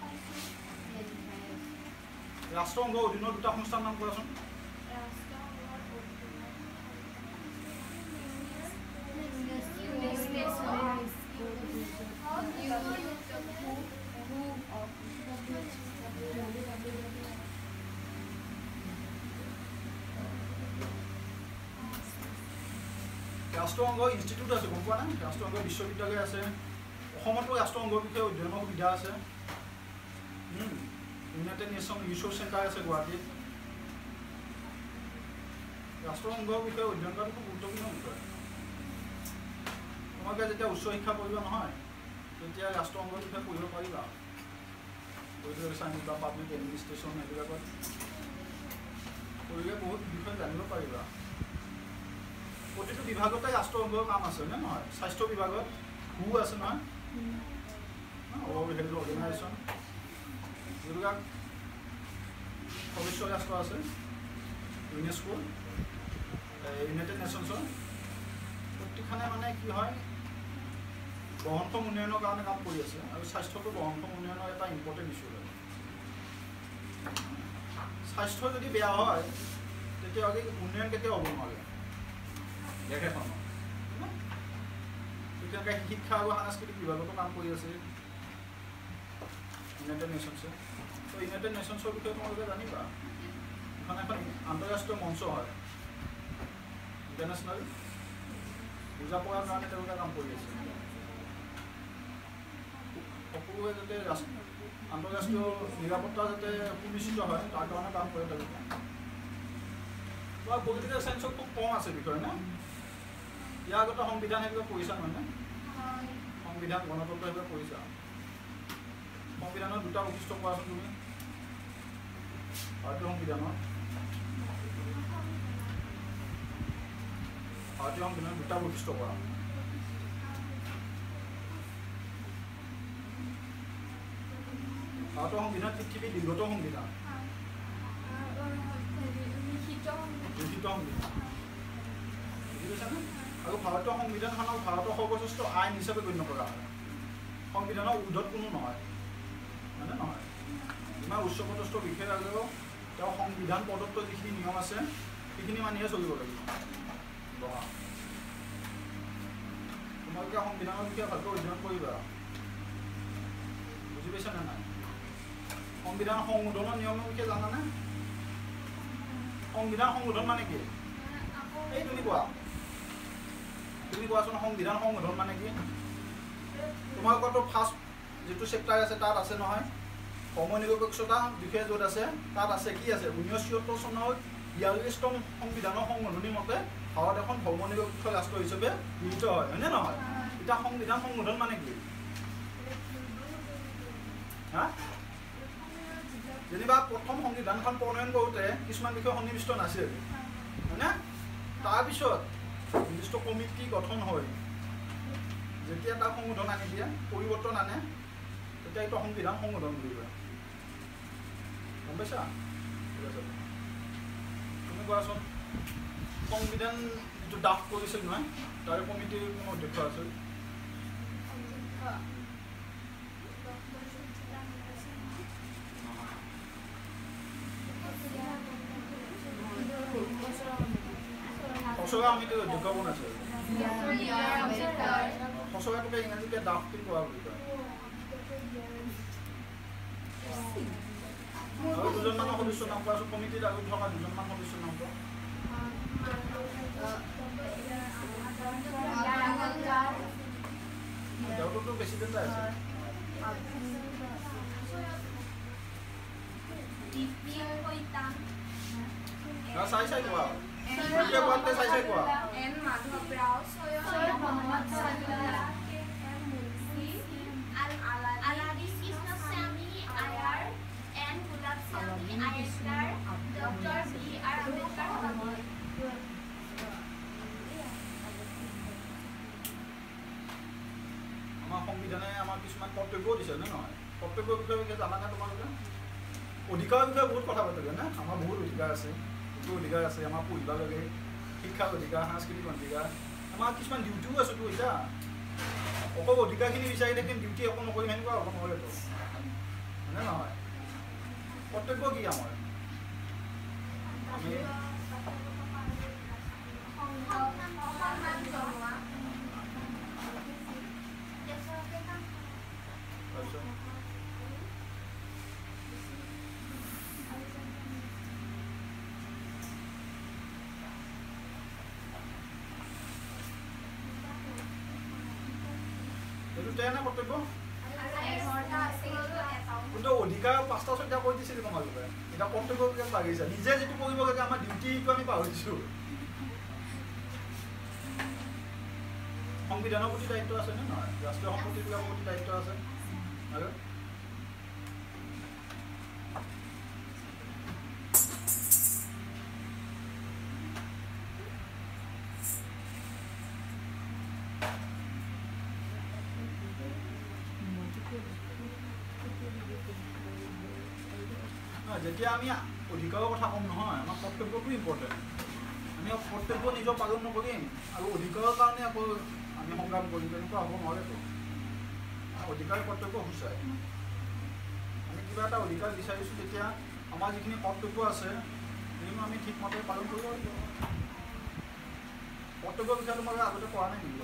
ৰাষ্ট্ৰসংঘৰ অধীনৰ দুটা সংস্থাৰ নাম কোৱাচোন ৰাষ্ট্ৰসংঘ ইনষ্টিটিউট আছে গম পোৱা নাই ৰাষ্ট্ৰসংঘ বিশ্ববিদ্যালয় আছে অসমতো ৰাষ্ট্ৰসংঘৰ বিষয়ে অধ্যয়নৰ সুবিধা আছে ইউনাইটেড নেশ্যন ৰিচোৰ্চ চেণ্টাৰ আছে গুৱাহাটীত ৰাষ্ট্ৰসংঘৰ বিষয়ে অধ্যয়ন কৰাটো খুব গুৰুত্বপূৰ্ণ বিষয় তোমালোকে যেতিয়া উচ্চ শিক্ষা পঢ়িবা নহয় তেতিয়া ৰাষ্ট্ৰসংঘৰ বিষয়ে পঢ়িব পাৰিবা পলিটিকেল চাইন্স বা পাব্লিক এডমিনিষ্ট্ৰেশ্যন এইবিলাকত পঢ়িলে বহুত বিষয় জানিব পাৰিবা প্ৰতিটো বিভাগতে ৰাষ্ট্ৰসংঘৰ কাম আছে নে নহয় স্বাস্থ্য বিভাগত আছে নহয় ৱৰ্ল্ড হেল্থ অৰ্গেনাইজেশ্যন যিবিলাক সদস্য ৰাষ্ট্ৰ আছে ইউনেস্কো ইউনাইটেড নেশ্যনছৰ প্ৰত্যেকখনে মানে কি হয় বহনক্ষম উন্নয়নৰ কাৰণে কাম কৰি আছে আৰু স্বাস্থ্যটো বহনক্ষম উন্নয়নৰ এটা ইম্পৰ্টেণ্ট ইছ্যু হয় স্বাস্থ্য যদি বেয়া হয় তেতিয়াহ'লে উন্নয়ন কেতিয়াও হ'ব নোৱাৰে দেশ এখনৰ তেনেকৈ শিক্ষা আৰু সাংস্কৃতিক বিভাগতো কাম কৰি আছে ইউনাইটেড নেশ্যনছে তো ইউনাইটেড নেশ্যনছৰ বিষয়ে তোমালোকে জানিবা এখন এখন আন্তঃৰাষ্ট্ৰীয় মঞ্চ হয় ইণ্টাৰনেশ্যনেল বুজা পৰাৰ কাৰণে তেওঁলোকে কাম কৰি আছে সকলোৱে যাতে আন্তঃৰাষ্ট্ৰীয় নিৰাপত্তা যাতে সুনিশ্চিত হয় তাৰ কাৰণে কাম কৰে তেওঁলোকে পলিটিকেল চাইন্সত খুব কম আছে বিষয় না ইয়াৰ আগতে সংবিধান সেইবিলাক পঢ়িছা নহয় নে সংবিধান গণতন্ত্ৰ সেইবিলাক পঢ়িছা সংবিধানৰ দুটা বৈশিষ্ট্য কোৱাচোন তুমি ভাৰতীয় সংবিধানৰ দুটা বৈশিষ্ট্য কোৱা ভাৰতীয় সংবিধান পৃথিৱীৰ দীৰ্ঘতম সংবিধান লিখিত সংবিধান বুজি পাইছানে আৰু ভাৰতীয় সংবিধানখনক ভাৰতৰ সৰ্বশ্ৰেষ্ঠ আইন হিচাপে গণ্য কৰা হয় সংবিধানৰ ঊৰ্ধত কোনো নহয় হয়নে নহয় ইমান উচ্চপদস্থ বিষয়া আগেও তেওঁ সংবিধান প্ৰদত্ত যিখিনি নিয়ম আছে সেইখিনি মানিহে চলিব লাগিব তোমালোকে সংবিধানৰ বিষয়ে ভালকৈ অধ্যয়ন কৰিবা বুজি পাইছানে নাই সংবিধান সংশোধনৰ নিয়মৰ বিষয়ে জানানে সংবিধান সংশোধন মানে কি এই তুমি কোৱাচোন সংবিধান সংশোধন মানে কি তোমালোকৰতো ফাৰ্ষ্ট যিটো চেপ্টাৰ আছে তাত আছে নহয় ধৰ্ম নিৰপেক্ষতা বিষয়ে য'ত আছে তাত আছে কি আছে 1976 চনৰ 42তম সংবিধানৰ সংশোধনী মতে ভাৰত এখন ধৰ্ম নিৰপেক্ষ ৰাষ্ট্ৰ হিচাপে গৃহীত হয় হয়নে নহয় এতিয়া সংবিধান সংশোধন মানে কি হা যেনিবা প্ৰথম সংবিধানখন প্ৰণয়ন কৰোঁতে কিছুমান বিষয় সন্নিৱিষ্ট নাছিল হয়নে তাৰপিছত নিৰ্দিষ্ট কমিটি গঠন হয় যেতিয়া তাৰ সংশোধন আনি দিয়ে পৰিৱৰ্তন আনে তেতিয়া এইটো সংবিধান সংশোধন বুলি কয় গম পাইছা ঠিক আছে তুমি কোৱাচোন সংবিধান যিটো ড্ৰাফ্ট কৰিছিল নহয় তাৰে কমিটিৰ কোনো অধ্যক্ষ আছিল খচৰা সমিতিৰ অধ্যক্ষ কোন আছে খচৰাটোকে ইংৰাজীতে ড্ৰাফ্ট কোৱা বুলি কয় আৰু দুজনমানৰ সদস্যৰ নাম কোৱাচোন কমিটিত আৰু থকা দুজনমান সদস্যৰ নাম কোৱা তেওঁতো প্ৰেচিডেণ্ট আছে চাই কোৱা চাই কোৱা N Madhav Rao Syed Mohammad Sadullah M Munshi Alladi Krishnaswami Ayyar N Gopalaswami আয়েশলাৰ ডক্টৰ বি আৰ আম্বেদকাৰ আমাৰ সংবিধানে আমাৰ কিছুমান কৰ্তব্যও দিছে নে নহয় কৰ্তব্যৰ বিষয়ে জানানে তোমালোকে অধিকাৰৰ বিষয়ে বহুত কথা পাতিলে নে আমাৰ বহুত অধিকাৰ আছে সেইটো অধিকাৰ আছে আমাৰ পঢ়িব লাগে শিক্ষাৰ অধিকাৰ সাংস্কৃতিক অধিকাৰ আমাৰ কিছুমান ডিউটিও আছেতো এতিয়া অকল অধিকাৰখিনি বিচাৰি থাকিম ডিউটি অকল নকৰিম সেনেকুৱা হ'ব নহ'লেতো হয়নে নহয় কৰ্তব্য কি আমাৰ আমি এইটো কৰ্তব্য কিন্তু অধিকাৰ 5টা 6টা কৈ দিছিলে তোমালোকে এতিয়া কৰ্তব্য লাগিছে নিজে যিটো কৰিব লাগে আমাৰ ডিউটিটো আমি পাহৰিছোঁ সংবিধানৰ প্ৰতি দায়িত্ব আছে নে নহয় ৰাষ্ট্ৰীয় সম্পত্তিবিলাকৰ প্ৰতি দায়িত্ব আছে আৰু যেতিয়া আমি অধিকাৰৰ কথা ক'ম নহয় আমাৰ কৰ্তব্যটো ইম্পৰ্টেণ্ট আমি কৰ্তব্য নিজৰ পালন নকৰিম আৰু অধিকাৰৰ কাৰণে আকৌ আমি সংগ্ৰাম কৰিম তেনেকুৱা হ'ব নহ'লেতো অধিকাৰ কৰ্তব্য সূচায় আমি কিবা এটা অধিকাৰ বিচাৰিছোঁ তেতিয়া আমাৰ যিখিনি কৰ্তব্য আছে সেইখিনি আমি ঠিকমতে পালন কৰিব লাগিব কৰ্তব্যৰ বিষয়ে তোমালোকে আগতে কৰা নাই নেকি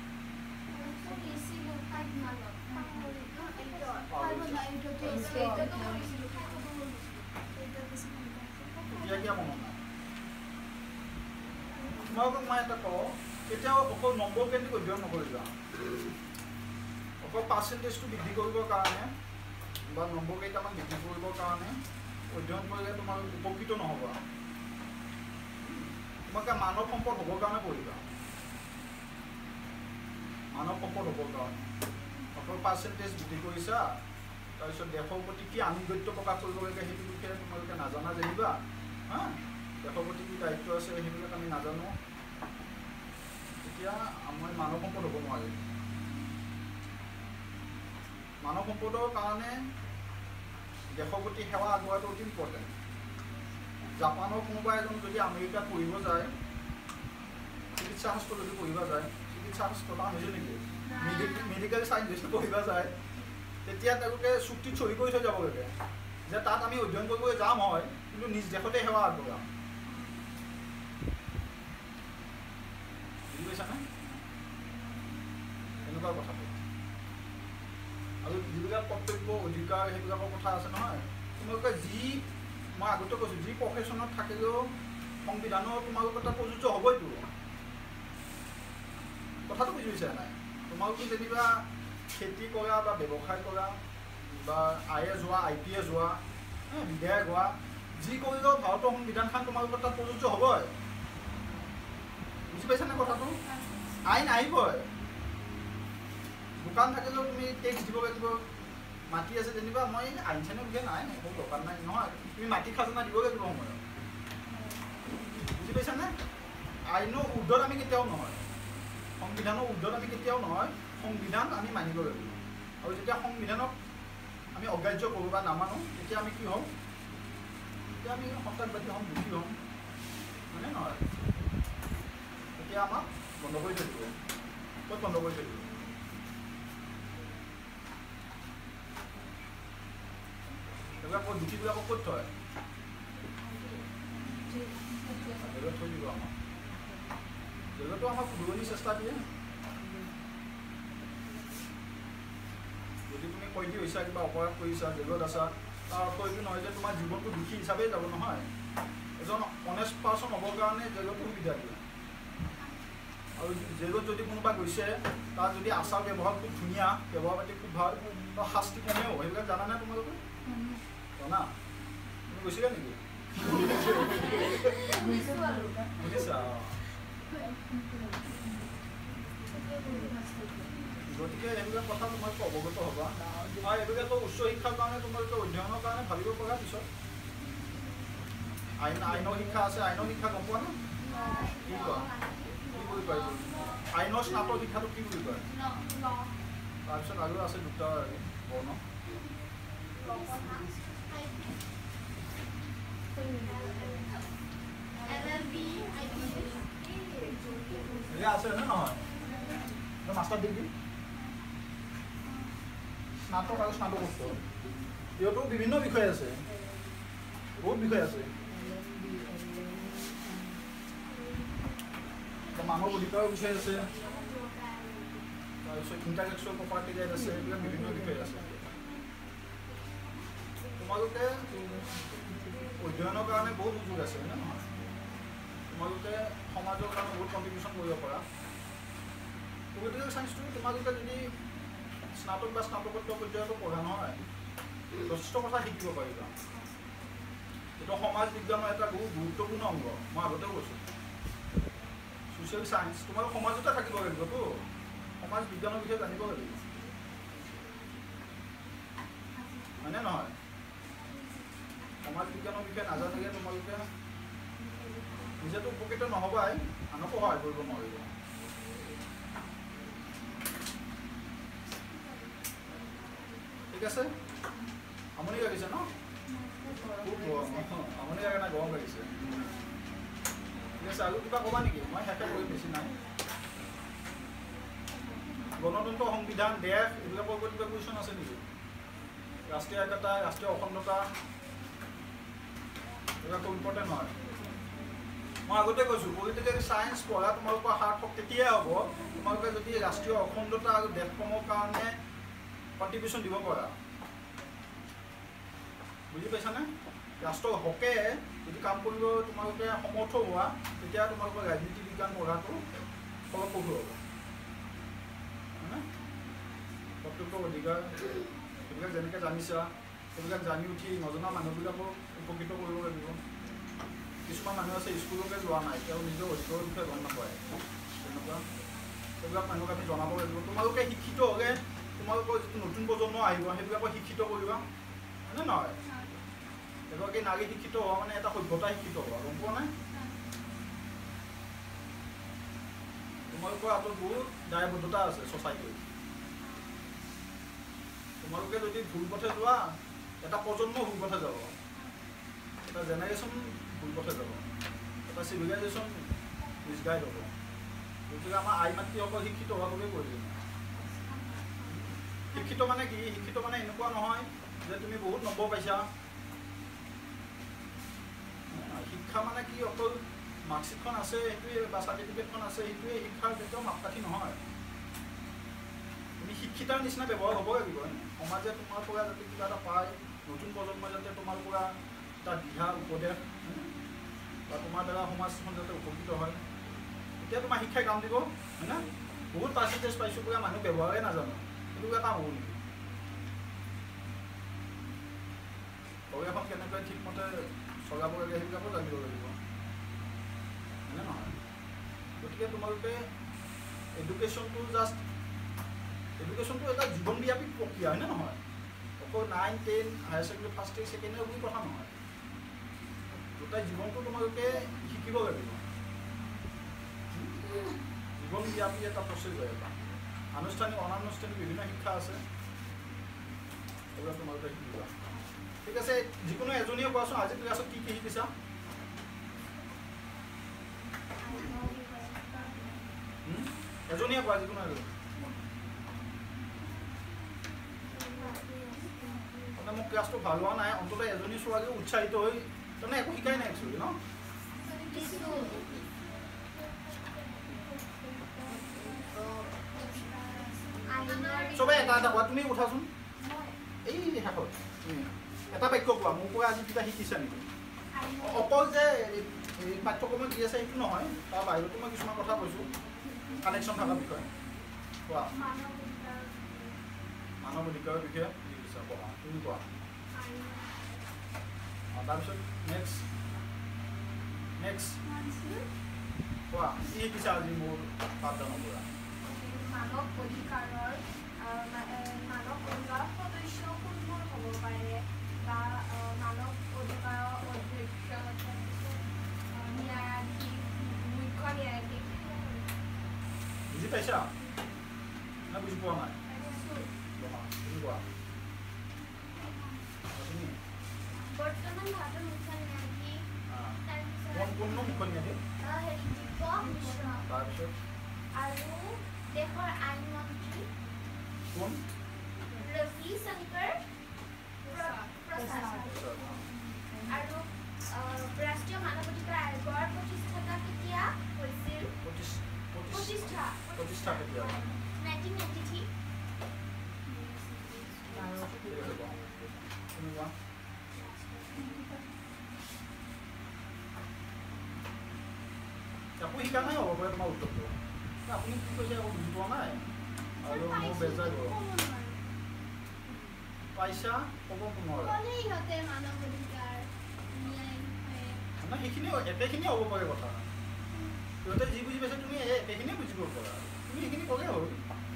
তোমালোকক মই এটা কওঁ কেতিয়াও অকল নম্বৰ কেন্দ্ৰিক অধ্যয়ন নকৰিবা অকল পাৰ্চেণ্টেজটো বৃদ্ধি কৰিবৰ কাৰণে বা নম্বৰ কেইটামান বৃদ্ধি কৰিবৰ কাৰণে অধ্যয়ন কৰিলে তোমাৰ উপকৃত নহ'বা তোমালোকে মানৱ সম্পদ হ'বৰ কাৰণে পঢ়িবা মানৱ সম্পদ হ'বৰ কাৰণে অকল পাৰ্চেণ্টেজ বৃদ্ধি কৰিছা তাৰপিছত দেশৰ প্ৰতি কি আনুগত্য প্ৰকাশ কৰিব লাগে সেইটো বিষয়ে তোমালোকে নাজানা জানিবা হা দেশৰ প্ৰতি কি দায়িত্ব আছে সেইবিলাক আমি নাজানো তেতিয়া মই মানৱ সম্পদ হ'ব নোৱাৰিম মানৱ সম্পদৰ কাৰণে দেশৰ প্ৰতি সেৱা আগবঢ়োৱাটো অতি ইম্পৰ্টেণ্ট জাপানৰ কোনোবা এজন যদি আমেৰিকাত পঢ়িব যায় চিকিৎসা শাস্ত্ৰ যদি পঢ়িব যায় চিকিৎসা শাস্ত্ৰ তাৰ হৈছে নেকি মেডিকেল চাইন্স যদি পঢ়িব যায় তেতিয়া তেওঁলোকে চুক্তিত চহী কৰি থৈ যাব লাগে যে তাত আমি অধ্যয়ন কৰিবলৈ যাম হয় কিন্তু নিজ দেশতে সেৱা আগবঢ়াম বুজি পাইছানে এনেকুৱা কথাটো আৰু যিবিলাক কৰ্তব্য অধিকাৰ সেইবিলাকৰ কথা আছে নহয় তোমালোকে যি মই আগতে কৈছোঁ যি প্ৰফেশ্যনত থাকিলেও সংবিধানৰ তোমালোকৰ তাত প্ৰযোজ্য হ'বইতো কথাটো বুজি পাইছা নাই তোমালোকে যেনিবা খেতি কৰা বা ব্যৱসায় কৰা বা IAS হোৱা IPS হোৱা বিধায়ক হোৱা যি কৰিলেও ভাৰতৰ সংবিধানখন তোমালোকৰ তাত প্ৰযোজ্য হ'বই বুজি পাইছানে কথাটো আইন আহিবই দোকান থাকিলেও তুমি টেক্স দিব লাগিব মাটি আছে যেনিবা মই আইন চাইনৰ বিষয়ে নাই একো দোকান নাই নহয় তুমি মাটি খাজনা দিব লাগিব সময়ত বুজি পাইছানে আইনৰ ঊৰ্ধত আমি কেতিয়াও নহয় সংবিধানৰ ঊৰ্ধত আমি কেতিয়াও নহয় সংবিধান আমি মানিব লাগিব আৰু যেতিয়া সংবিধানক আমি অগ্ৰাহ্য কৰোঁ বা নামানো তেতিয়া আমি কি হ'ম তেতিয়া আমি সন্ত্ৰাসবাদী হ'ম দুখী হ'ম হয়নে নহয় তেতিয়া আমাক বন্ধ কৰি থৈ দিব ক'ত বন্ধ কৰি থৈ দিব এইবিলাক দুখীবিলাকক ক'ত থয় জেলত থৈ দিব আমাক জেলতো আমাক শুধৰণিৰ চেষ্টা দিয়ে যদি তুমি কয়দী হৈছা কিবা অপৰাধ কৰিছা জেলত আছা তাৰ অৰ্থ এইটো নহয় যে তোমাৰ জীৱনটো দুখী হিচাপেই যাব নহয় এজন অনেষ্ট পাৰ্চন হ'বৰ কাৰণে জেলতো সুবিধা দিয়ে আৰু জেলত যদি কোনোবা গৈছে তাৰ যদি আচাৰ ব্যৱহাৰ খুব ধুনীয়া ব্যৱহাৰ পাতি খুব ভাল তাৰ শাস্তি কমেও সেইবিলাক জানানে তোমালোকে জানা তুমি গৈছিলা নেকি বুজিছা গতিকে এইবিলাক কথা তোমালোকে অৱগত হ'বা আৰু এইবিলাকৰ উচ্চ শিক্ষাৰ কাৰণে তোমালোকে অধ্যয়নৰ কাৰণে ভাবিব পৰা পিছত আইনৰ শিক্ষা আছে আইনৰ শিক্ষা গম পোৱা নে কি কোৱা কি বুলি কয় আইনৰ স্নাতক শিক্ষাটো কি বুলি কয় তাৰপিছত আৰু আছে দুটা বৰ্ণ আছে নে নহয় মাষ্টাৰ ডিগ্ৰী স্নাতক আৰু স্নাতকোত্তৰ ইহঁতো বিভিন্ন বিষয় আছে বহুত বিষয় আছে মানৱ অধিকাৰৰ বিষয় আছে তাৰপিছত ইণ্টালেকচুৱেল প্ৰপাৰ্টি ৰাইট আছে এইবিলাক বিভিন্ন বিষয় আছে তোমালোকে অধ্যয়নৰ কাৰণে বহুত সুযোগ আছে হয়নে নহয় তোমালোকে সমাজৰ কাৰণে বহুত কণ্ট্ৰিবিউশ্যন কৰিব পাৰা পলিটিকেল চায়েন্সটো তোমালোকে যদি স্নাতক বা স্নাতকোত্তৰ পৰ্যায়তো পঢ়া নহয় যথেষ্ট কথা শিকিব পাৰিবা এইটো সমাজ বিজ্ঞানৰ এটা বহুত গুৰুত্বপূৰ্ণ অংগ মই আগতেও কৈছোঁ ছ'চিয়েল চায়েন্স তোমালোক সমাজতে থাকিব লাগিবতো সমাজ বিজ্ঞানৰ বিষয়ে জানিব লাগিব হয়নে নহয় সমাজ বিজ্ঞানৰ বিষয়ে নাজানিলে তোমালোকে নিজেতো উপকৃত নহ'বাই আনকো সহায় কৰিব নোৱাৰিব ঠিক আছে আমনি লাগিছে ন খুব গৰম আমনি লাগে নাই গৰম লাগিছে ঠিক আছে আৰু কিবা ক'বা নেকি মই শেষে কৰি বেছি নাই গণতন্ত্ৰ সংবিধান দেশ এইবিলাকৰ ওপৰত কিবা কুৱেশ্যন আছে নেকি ৰাষ্ট্ৰীয় একতা ৰাষ্ট্ৰীয় অখণ্ডতা এইবিলাক খুব ইম্পৰ্টেণ্ট হয় মই আগতে কৈছোঁ পলিটিকেল চায়েন্স পঢ়া তোমালোকৰ সাৰ্থক তেতিয়াই হ'ব তোমালোকে যদি ৰাষ্ট্ৰীয় অখণ্ডতা আৰু দেশসমূহৰ কাৰণে কণ্ট্ৰিবিউশ্যন দিব পাৰা বুজি পাইছানে ৰাষ্ট্ৰৰ হকে যদি কাম কৰিব তোমালোকে সমৰ্থ হোৱা তেতিয়া তোমালোকৰ ৰাজনীতি বিজ্ঞান পঢ়াটো ফলপ্ৰসূ হ'ব হয়নে কৰ্তব্য অধিকাৰ সেইবিলাক যেনেকৈ জানিছা সেইবিলাক জানি উঠি নজনা মানুহবিলাকো উপকৃত কৰিব লাগিব কিছুমান মানুহ আছে স্কুললৈকে যোৱা নাই তেওঁ নিজৰ অধিকাৰৰ বিষয়ে গম নাপায় তেনেকুৱা সেইবিলাক মানুহক আমি জনাব লাগিব তোমালোকে শিক্ষিত হ'লে তোমালোকৰ যিটো নতুন প্ৰজন্ম আহিব সেইবিলাকক শিক্ষিত কৰিবা হয়নে নহয় এগৰাকী নাৰী শিক্ষিত হোৱা মানে এটা সভ্যতা শিক্ষিত হোৱা গম পোৱা নাই তোমালোকৰ হাতত বহুত দায়বদ্ধতা আছে ছ'চাইটিত তোমালোকে যদি ভুল পথে যোৱা এটা প্ৰজন্ম ভুল পথে যাব এটা জেনেৰেশ্যন ভুল পথে যাব এটা চিভিলাইজেশ্যন মিছগাইড হ'ব গতিকে আমাৰ আই মাতৃসকল শিক্ষিত হোৱা খুবেই প্ৰয়োজন শিক্ষিত মানে কি শিক্ষিত মানে এনেকুৱা নহয় যে তুমি বহুত নম্বৰ পাইছা শিক্ষা মানে কি অকল মাৰ্কশ্বিটখন আছে সেইটোৱে বা চাৰ্টিফিকেটখন আছে সেইটোৱে শিক্ষাৰ কেতিয়াও মাপকাঠি নহয় তুমি শিক্ষিতাৰ নিচিনা ব্যৱহাৰ হ'ব লাগিব সমাজে তোমাৰ পৰা যাতে কিবা এটা পায় নতুন প্ৰজন্মই যাতে তোমাৰ পৰা এটা দিহা উপদেশ বা তোমাৰ দ্বাৰা সমাজখন যাতে উপকৃত হয় তেতিয়া তোমাৰ শিক্ষাই কাম দিব হয়নে বহুত পাৰ্চেণ্টেজ পাইছোঁ পৰা মানুহ ব্যৱহাৰে নাজানো সেইটো এটা কাম হ'ব নেকি ঘৰ এখন কেনেকৈ ঠিকমতে চলাব লাগে সেইবিলাকো জানিব লাগিব হয়নে নহয় গতিকে তোমালোকে এডুকেশ্যনটো এটা জীৱনব্যাপী প্ৰক্ৰিয়া হয়নে নহয় অকল 9, 10 higher secondary first year second year বুলি কথা নহয় গোটেই জীৱনটো তোমালোকে শিকিব লাগিব জীৱনব্যাপী এটা প্ৰচেছ হয় এটা আনুষ্ঠানিক অনানুষ্ঠানিক বিভিন্ন শিক্ষা আছে এইবিলাক তোমালোকে শিকিবা ঠিক আছে যিকোনো এজনীয়ে কোৱাচোন আজি ক্লাছত কি কি শিকিছা এজনীয়ে কোৱা যিকোনো এজনী মানে মোৰ ক্লাছটো ভাল হোৱা নাই অন্ততঃ এজনী ছোৱালীও উৎসাহিত হৈ তাৰমানে একো শিকাই নাই একচুৱেলি ন চবে এটা এটা কোৱা তুমি উঠাচোন এই শেষত এটা বাক্য কোৱা মোৰ পৰা আজি কিবা শিকিছা নেকি অকল যে পাঠ্যক্ৰমত দি আছে সেইটো নহয় তাৰ বাহিৰতো মই কিছুমান কথা কৈছোঁ কানেকশ্যন থকা বিষয়ে কোৱা মানৱ অধিকাৰৰ বিষয়ে শিকিছা কোৱা তুমি কোৱা তাৰপিছত নেক্সট কোৱা কি শিকিছা আজি মোৰ পাঠদানৰ পৰা মানৱ অধিকাৰৰ সদস্য কোনবোৰ হ'ব পাৰে বা মানৱ অধিকাৰৰ অধ্যক্ষ ন্যায়াধীশ মুখ্য ন্যায়াধীশ বুজি পাইছা না বুজি পোৱা নাই কোৱা বৰ্তমান ভাৰতৰ মুখ্য ন্যায়াধীশ কোন মুখ্য ন্যায়াধীশ দীপক মিশ্ৰ তাৰপিছত আৰু দেশৰ আইন মন্ত্ৰী কোন ৰবি শংকৰ প্ৰসাদ আৰু ৰাষ্ট্ৰীয় মানৱ অধিকাৰ আয়োগৰ প্ৰতিষ্ঠাতা কেতিয়া হৈছিল প্ৰতিষ্ঠা কেতিয়া 1993 একো শিকা নাই হ'ব পাৰে তোমাৰ উত্তৰটো আপুনি কি কৈছে একো বুজি পোৱা নাই আৰু মোৰ বেজাৰ পাইছা ক'ব নোৱাৰা মানে সেইখিনি একেখিনি হ'ব পাৰে কথা সিহঁতে যি বুজি পাইছে তুমি একেখিনিয়ে বুজিব পাৰা তুমি সেইখিনি ক'লেই হ'ল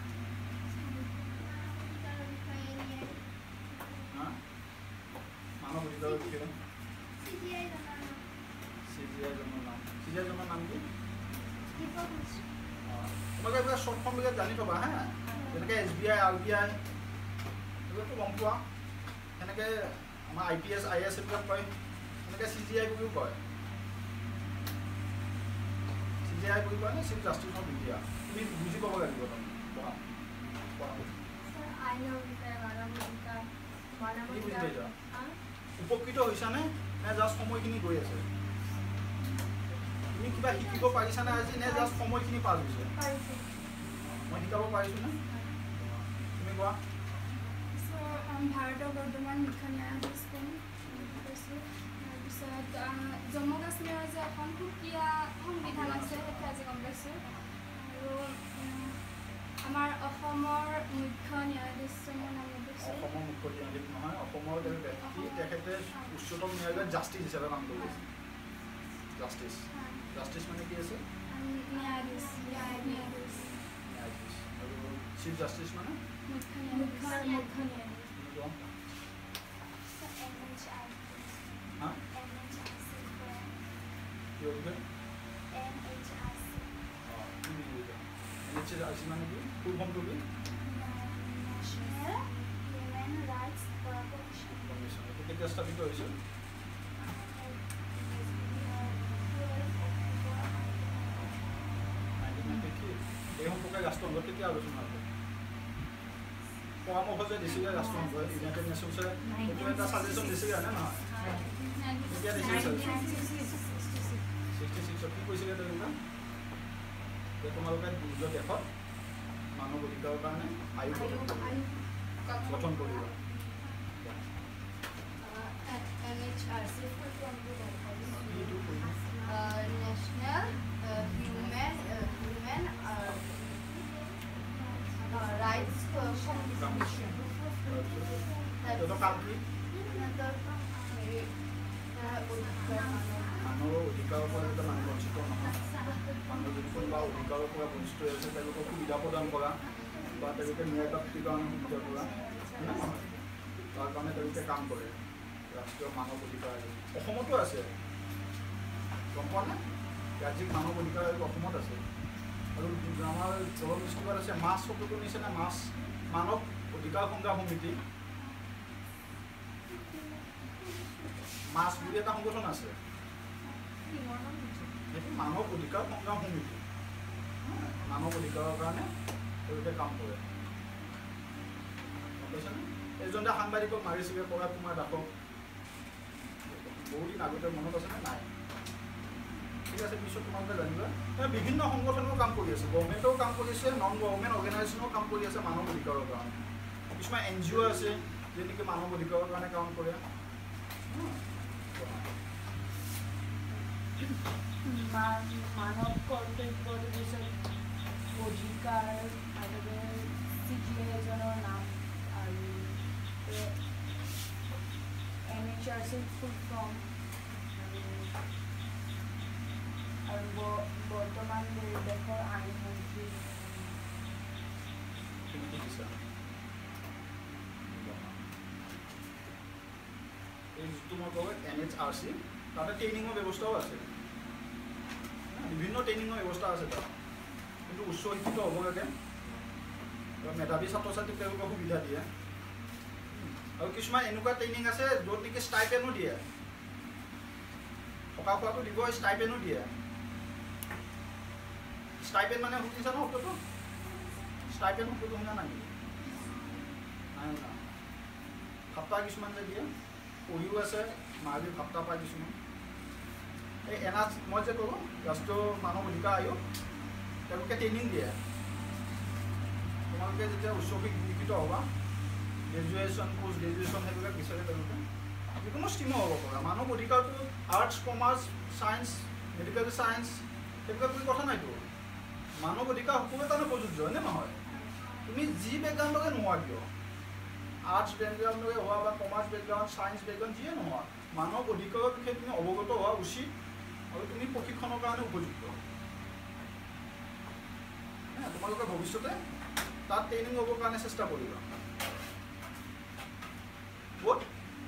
মানৱ অধিকাৰৰ বিষয়ে CGI জনৰ নাম কি তোমালোকে এইবিলাক শ্বৰ্ট ফৰ্মবিলাক জানি থবা হা যেনেকৈ SBI RBI এইবিলাকতো গম পোৱা সেনেকৈ আমাৰ IPS IAS এইবিলাক কয় সেনেকৈ CGI বুলিও কয় CGI বুলি কয় নে চিফ জাষ্টিচ অফ ইণ্ডিয়া তুমি বুজি পাব লাগিব উপকৃত হৈছানে নে জাষ্ট সময়খিনি গৈ আছে তুমি কিবা শিকিব পাৰিছানে আজি নে জাষ্ট সময়খিনি পাৰ হৈছে মই শিকাব পাৰিছোঁ নে তুমি কোৱা ভাৰতৰ বৰ্তমান মুখ্য ন্যায়াধীশ কোন তাৰপিছত জম্মু কাশ্মীৰৰ যে এখন সুকীয়া সংবিধান আছে সেইটো আজি গম পাইছোঁ আৰু আমাৰ অসমৰ মুখ্য ন্যায়াধীশজনৰ নাম কৈছোঁ অসমৰ মুখ্য ন্যায়াধীশ নহয় অসমৰ ব্যক্তি তেখেতে উচ্চতম ন্যায়ালয়ত জাষ্টিচ হিচাপে কাম কৰি আছে জাষ্টিচ মানে কি আছে ন্যায়াধীশ আৰু চিফ জাষ্টিচ মানে মুখ্য ন্যায়াধীশ হা কি হবে NHRC মানে কি ফুল ফর্মটো কি কমিশন এটা কেতিয়া স্থাপিত হয়েছিল এই সম্পর্কে রাষ্ট্রসংঘ কেতিয়া আলোচনা হবে পরামর্শ যে দিছিলে রাষ্ট্রসংঘ ইউনাইটেড নেশনসে এইটো এটা সাজেশন দিছিলে না নহয় কেতিয়া দিছিলে 66 কি কৈছিলে তেওঁলোকে যে তোমালোকে দুৰ্য দেশত মানৱ অধিকাৰৰ কাৰণে আয়োগ গঠন কৰিবা NHRC National Human Rights Commission. এইটো কাম কি মানৱ অধিকাৰৰ পৰা যাতে মানুহ বঞ্চিত নহয় মানুহ যদি কোনোবা অধিকাৰৰ পৰা বঞ্চিত হৈ আছে তেওঁলোকক সুবিধা প্ৰদান কৰা বা তেওঁলোকে ন্যায় প্ৰাপ্তিৰ কাৰণে সুবিধা কৰা তাৰ কাৰণে তেওঁলোকে কাম কৰে ৰাষ্ট্ৰীয় মানৱ অধিকাৰ আয়োগ অসমতো আছে গম পোৱা নে ৰাজ্যিক মানৱ অধিকাৰ আয়োগ অসমত আছে আৰু আমাৰ জল বিস্কুটত আছে মাছ শব্দটো নিচিনা মাছ মানৱ অধিকাৰ সংগ্ৰাম সমিতি মাছ বুলি এটা সংগঠন আছে সেইটো মানৱ অধিকাৰ সংগ্ৰাম সমিতি মানৱ অধিকাৰৰ কাৰণে তেওঁলোকে কাম কৰে গম পাইছানে এইজনে সাংবাদিকক মাৰিছিলে পৰাগ কুমাৰ দাসক বহুদিন আগতে মনত আছেনে নাই ঠিক আছে পিছত তোমালোকে জানিবা বিভিন্ন সংগঠনেও কাম কৰি আছে গভৰ্ণমেণ্টেও কাম কৰি আছে নন গভৰ্ণমেণ্ট অৰ্গেনাইজেশ্যনেও কাম কৰি আছে মানৱ অধিকাৰৰ কাৰণে কিছুমান NGO আছে যে নেকি মানৱ অধিকাৰৰ কাৰণে কাম কৰে মানৱ কৰ্তব্যৰ পিছত অধিকাৰ আৰু CGI এজনৰ নাম আৰু NHRC ফুল ফৰ্ম আৰু বৰ্তমান দেশৰ আইন মন্ত্ৰী এই যিটো মই কওঁ NHRC তাতে ট্ৰেইনিঙৰ ব্যৱস্থাও আছে বিভিন্ন ট্ৰেইনিঙৰ ব্যৱস্থা আছে তাত কিন্তু উচ্চ শিক্ষিত হ'ব লাগে মেধাৱী ছাত্ৰ ছাত্ৰীক তেওঁলোকক সুবিধা দিয়ে আৰু কিছুমান এনেকুৱা ট্ৰেইনিং আছে য'ত নেকি ষ্টাইপেনো দিয়ে থকা খোৱাটো দিব ষ্টাইপেনো দিয়ে ষ্টাইপেন মানে শুনিছা ন শব্দটো ষ্টাইপেন শব্দটো শুনা নাই নাই না ভাপ্তা কিছুমান যে দিয়ে পঢ়িও আছে মাৰি ভাপ্তা পায় কিছুমান এই এনআচ মই যে ক'লোঁ ৰাষ্ট্ৰীয় মানৱ অধিকাৰ আয়োগ তেওঁলোকে ট্ৰেইনিং দিয়ে তোমালোকে যেতিয়া উচ্চ শিক্ষিত হ'বা গ্ৰেজুৱেশ্যন পোষ্ট গ্ৰেজুৱেশ্যন সেইবিলাক বিচাৰে তেওঁলোকে যিকোনো ষ্ট্ৰীমৰ হ'ব পৰা মানৱ অধিকাৰটো arts commerce science medical science সেইবিলাক বুলি কথা নাইতো মানৱ অধিকাৰ সকলোৰে কাৰণে প্ৰযোজ্য হয়নে নহয় তুমি যি বেকগ্ৰাউণ্ডকে নোহোৱা কিয় আৰ্টছ বেকগ্ৰাউণ্ডকে হোৱা বা কমাৰ্চ বেকগ্ৰাউণ্ড ছায়েন্স বেকগ্ৰাউণ্ড যিয়ে নোহোৱা মানৱ অধিকাৰৰ বিষয়ে তুমি অৱগত হোৱা উচিত আৰু তুমি প্ৰশিক্ষণৰ কাৰণে উপযুক্ত তোমালোকে ভৱিষ্যতে তাত ট্ৰেইনিং হ'বৰ কাৰণে চেষ্টা কৰিবা বহুত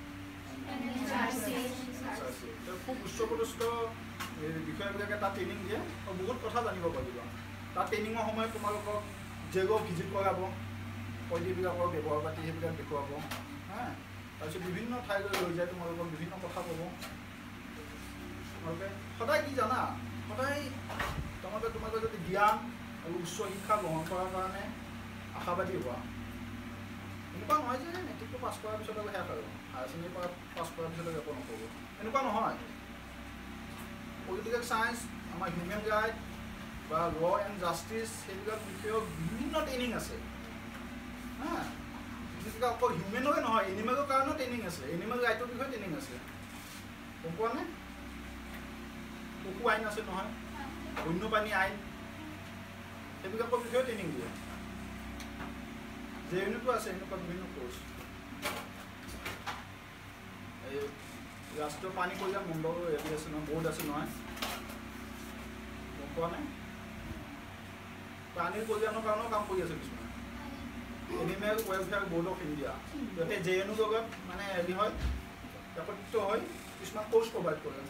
খুব উচ্চপদস্থ বিষয়বিলাকে তাত ট্ৰেইনিং দিয়ে আৰু বহুত কথা জানিব পাৰিবা তাত ট্ৰেইনিঙৰ সময়ত তোমালোকক জেগক ভিজিট কৰাব কয়দীবিলাকৰ ব্যৱহাৰ পাতি সেইবিলাক দেখুৱাব হা তাৰপিছত বিভিন্ন ঠাইলৈ লৈ যায় তোমালোকক বিভিন্ন কথা ক'ব তোমালোকে সদায় কি জানা সদায় তোমালোকে যদি জ্ঞান আৰু উচ্চ শিক্ষা গ্ৰহণ কৰাৰ কাৰণে আশাবাদী হোৱা এনেকুৱা নহয় যে মেট্ৰিকটো পাছ কৰাৰ পিছত আৰু শেষ আৰু হায়াৰ ছেকেণ্ডেৰী পাছ কৰাৰ পিছত একো নক'ব এনেকুৱা নহয় পলিটিকেল ছায়েন্স আমাৰ হিউমেন ৰাইট বা ল এণ্ড জাষ্টিছ সেইবিলাক বিষয়ক বিভিন্ন ট্ৰেইনিং আছে হা যিবিলাক অকল হিউমেনৰে নহয় এনিমেলৰ কাৰণেও ট্ৰেইনিং আছে এনিমেল ৰাইটৰ বিষয়ে ট্ৰেইনিং আছে গম পোৱা নে পশু আইন আছে নহয় বন্যপ্ৰাণী আইন সেইবিলাকৰ বিষয়ে ট্ৰেইনিং দিয়ে যে ইউনিটো আছে এনেকুৱা বিভিন্ন কোৰ্চ এই ৰাষ্ট্ৰীয় পানী কল্যাণ মণ্ডল হেৰি আছে নহয় বোৰ্ড আছে নহয় গম পোৱা নাই পানীৰ কল্যাণৰ কাৰণেও কাম কৰি আছে কিছুমান animal welfare board of India যাতে JNUৰ লগত মানে হেৰি হয় একত্ৰিত হৈ কিছুমান কোৰ্চ প্ৰভাইড কৰে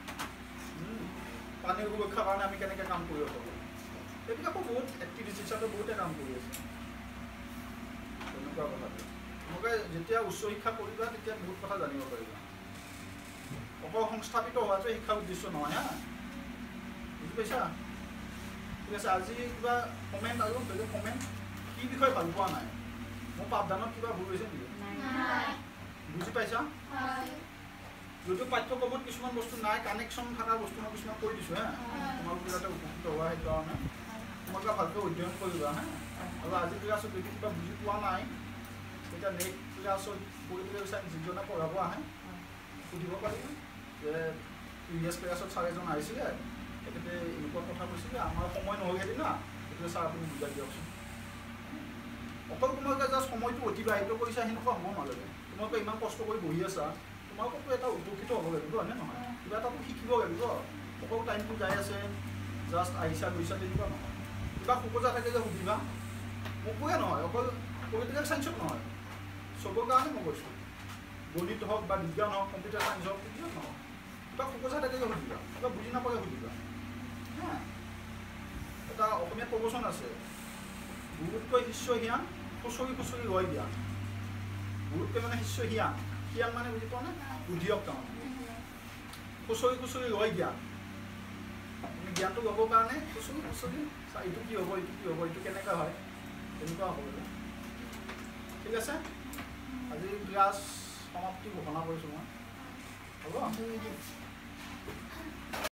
পানীৰ সুৰক্ষাৰ কাৰণে আমি কেনেকৈ কাম কৰিব পাৰোঁ সেইবিলাকো বহুত এক্টিভিষ্ট হিচাপে বহুতে কাম কৰি আছে তেনেকুৱা কথাটো তোমালোকে যেতিয়া উচ্চ শিক্ষা কৰিবা তেতিয়া বহুত কথা জানিব পাৰিবা অকল সংস্থাপিত হোৱাটোৱে শিক্ষাৰ উদ্দেশ্য নহয় হা বুজি পাইছা ঠিক আছে আজি কিবা কমেণ্ট আৰু বেলেগ কমেণ্ট কি বিষয়ে ভাল পোৱা নাই মোৰ পাঠদানত কিবা ভুল হৈছে নেকি বুজি পাইছা যদিও পাঠ্যক্ৰমত কিছুমান বস্তু নাই কানেকশ্যন থকা বস্তু মই কিছুমান কৈ দিছোঁ হা তোমালোকে যাতে উপকৃত হোৱা সেইকাৰণে তোমালোকে ভালকৈ অধ্যয়ন কৰিবা হা আৰু আজি ক্লাছত যদি কিবা বুজি পোৱা নাই তেতিয়া নেক্সট ক্লাছত পলিটিকেল ছায়েন্স যিজনে পঢ়াব আহে সুধিব পাৰিব যে প্ৰিভিয়াছ ক্লাছত ছাৰ এজন আহিছিলে তেখেতে এনেকুৱা কথা কৈছিলে আমাৰ সময় নহ'ল সেইদিনা গতিকে ছাৰ আপুনি বুজাই দিয়কচোন অকল তোমালোকে জাষ্ট সময়টো অতিবাহিত কৰিছা সেনেকুৱা হ'ব নালাগে তোমালোকে ইমান কষ্ট কৰি বহি আছা তোমালোকতো এটা উপকৃত হ'ব লাগিব হয়নে নহয় কিবা এটাতো শিকিব লাগিব অকল টাইমটো যাই আছে জাষ্ট আহিছা গৈছা তেনেকুৱা নহয় কিবা খোকোজা থাকে যে সুধিবা মোকোৱে নহয় অকল পলিটিকেল ছায়েন্সত নহয় চবৰ কাৰণে মই কৈছোঁ গণিত হওক বা বিজ্ঞান হওক কম্পিউটাৰ ছায়েন্স হওক কিয় নহওক কিবা খোকোজা থাকে যে সুধিবা কিবা বুজি নাপালে সুধিবা হা এটা অসমীয়াত প্ৰবচন আছে গুৰুতকৈ শিষ্য জ্ঞান খুচৰি খুচৰি ৰয় জ্ঞান গুৰুতকৈ মানে শিষ্য জ্ঞান জ্ঞান মানে বুজি পোৱা নে বুদ্ধিয়ক তাৰমানে খুচৰি খুচৰি ৰয় জ্ঞান জ্ঞানটো ল'বৰ কাৰণে খুচৰি খুচৰি এইটো কি হ'ব এইটো কেনেকুৱা হয় তেনেকুৱা হ'ব ঠিক আছে আজি ক্লাছ সমাপ্তি ঘোষণা কৰিছোঁ মই হ'ব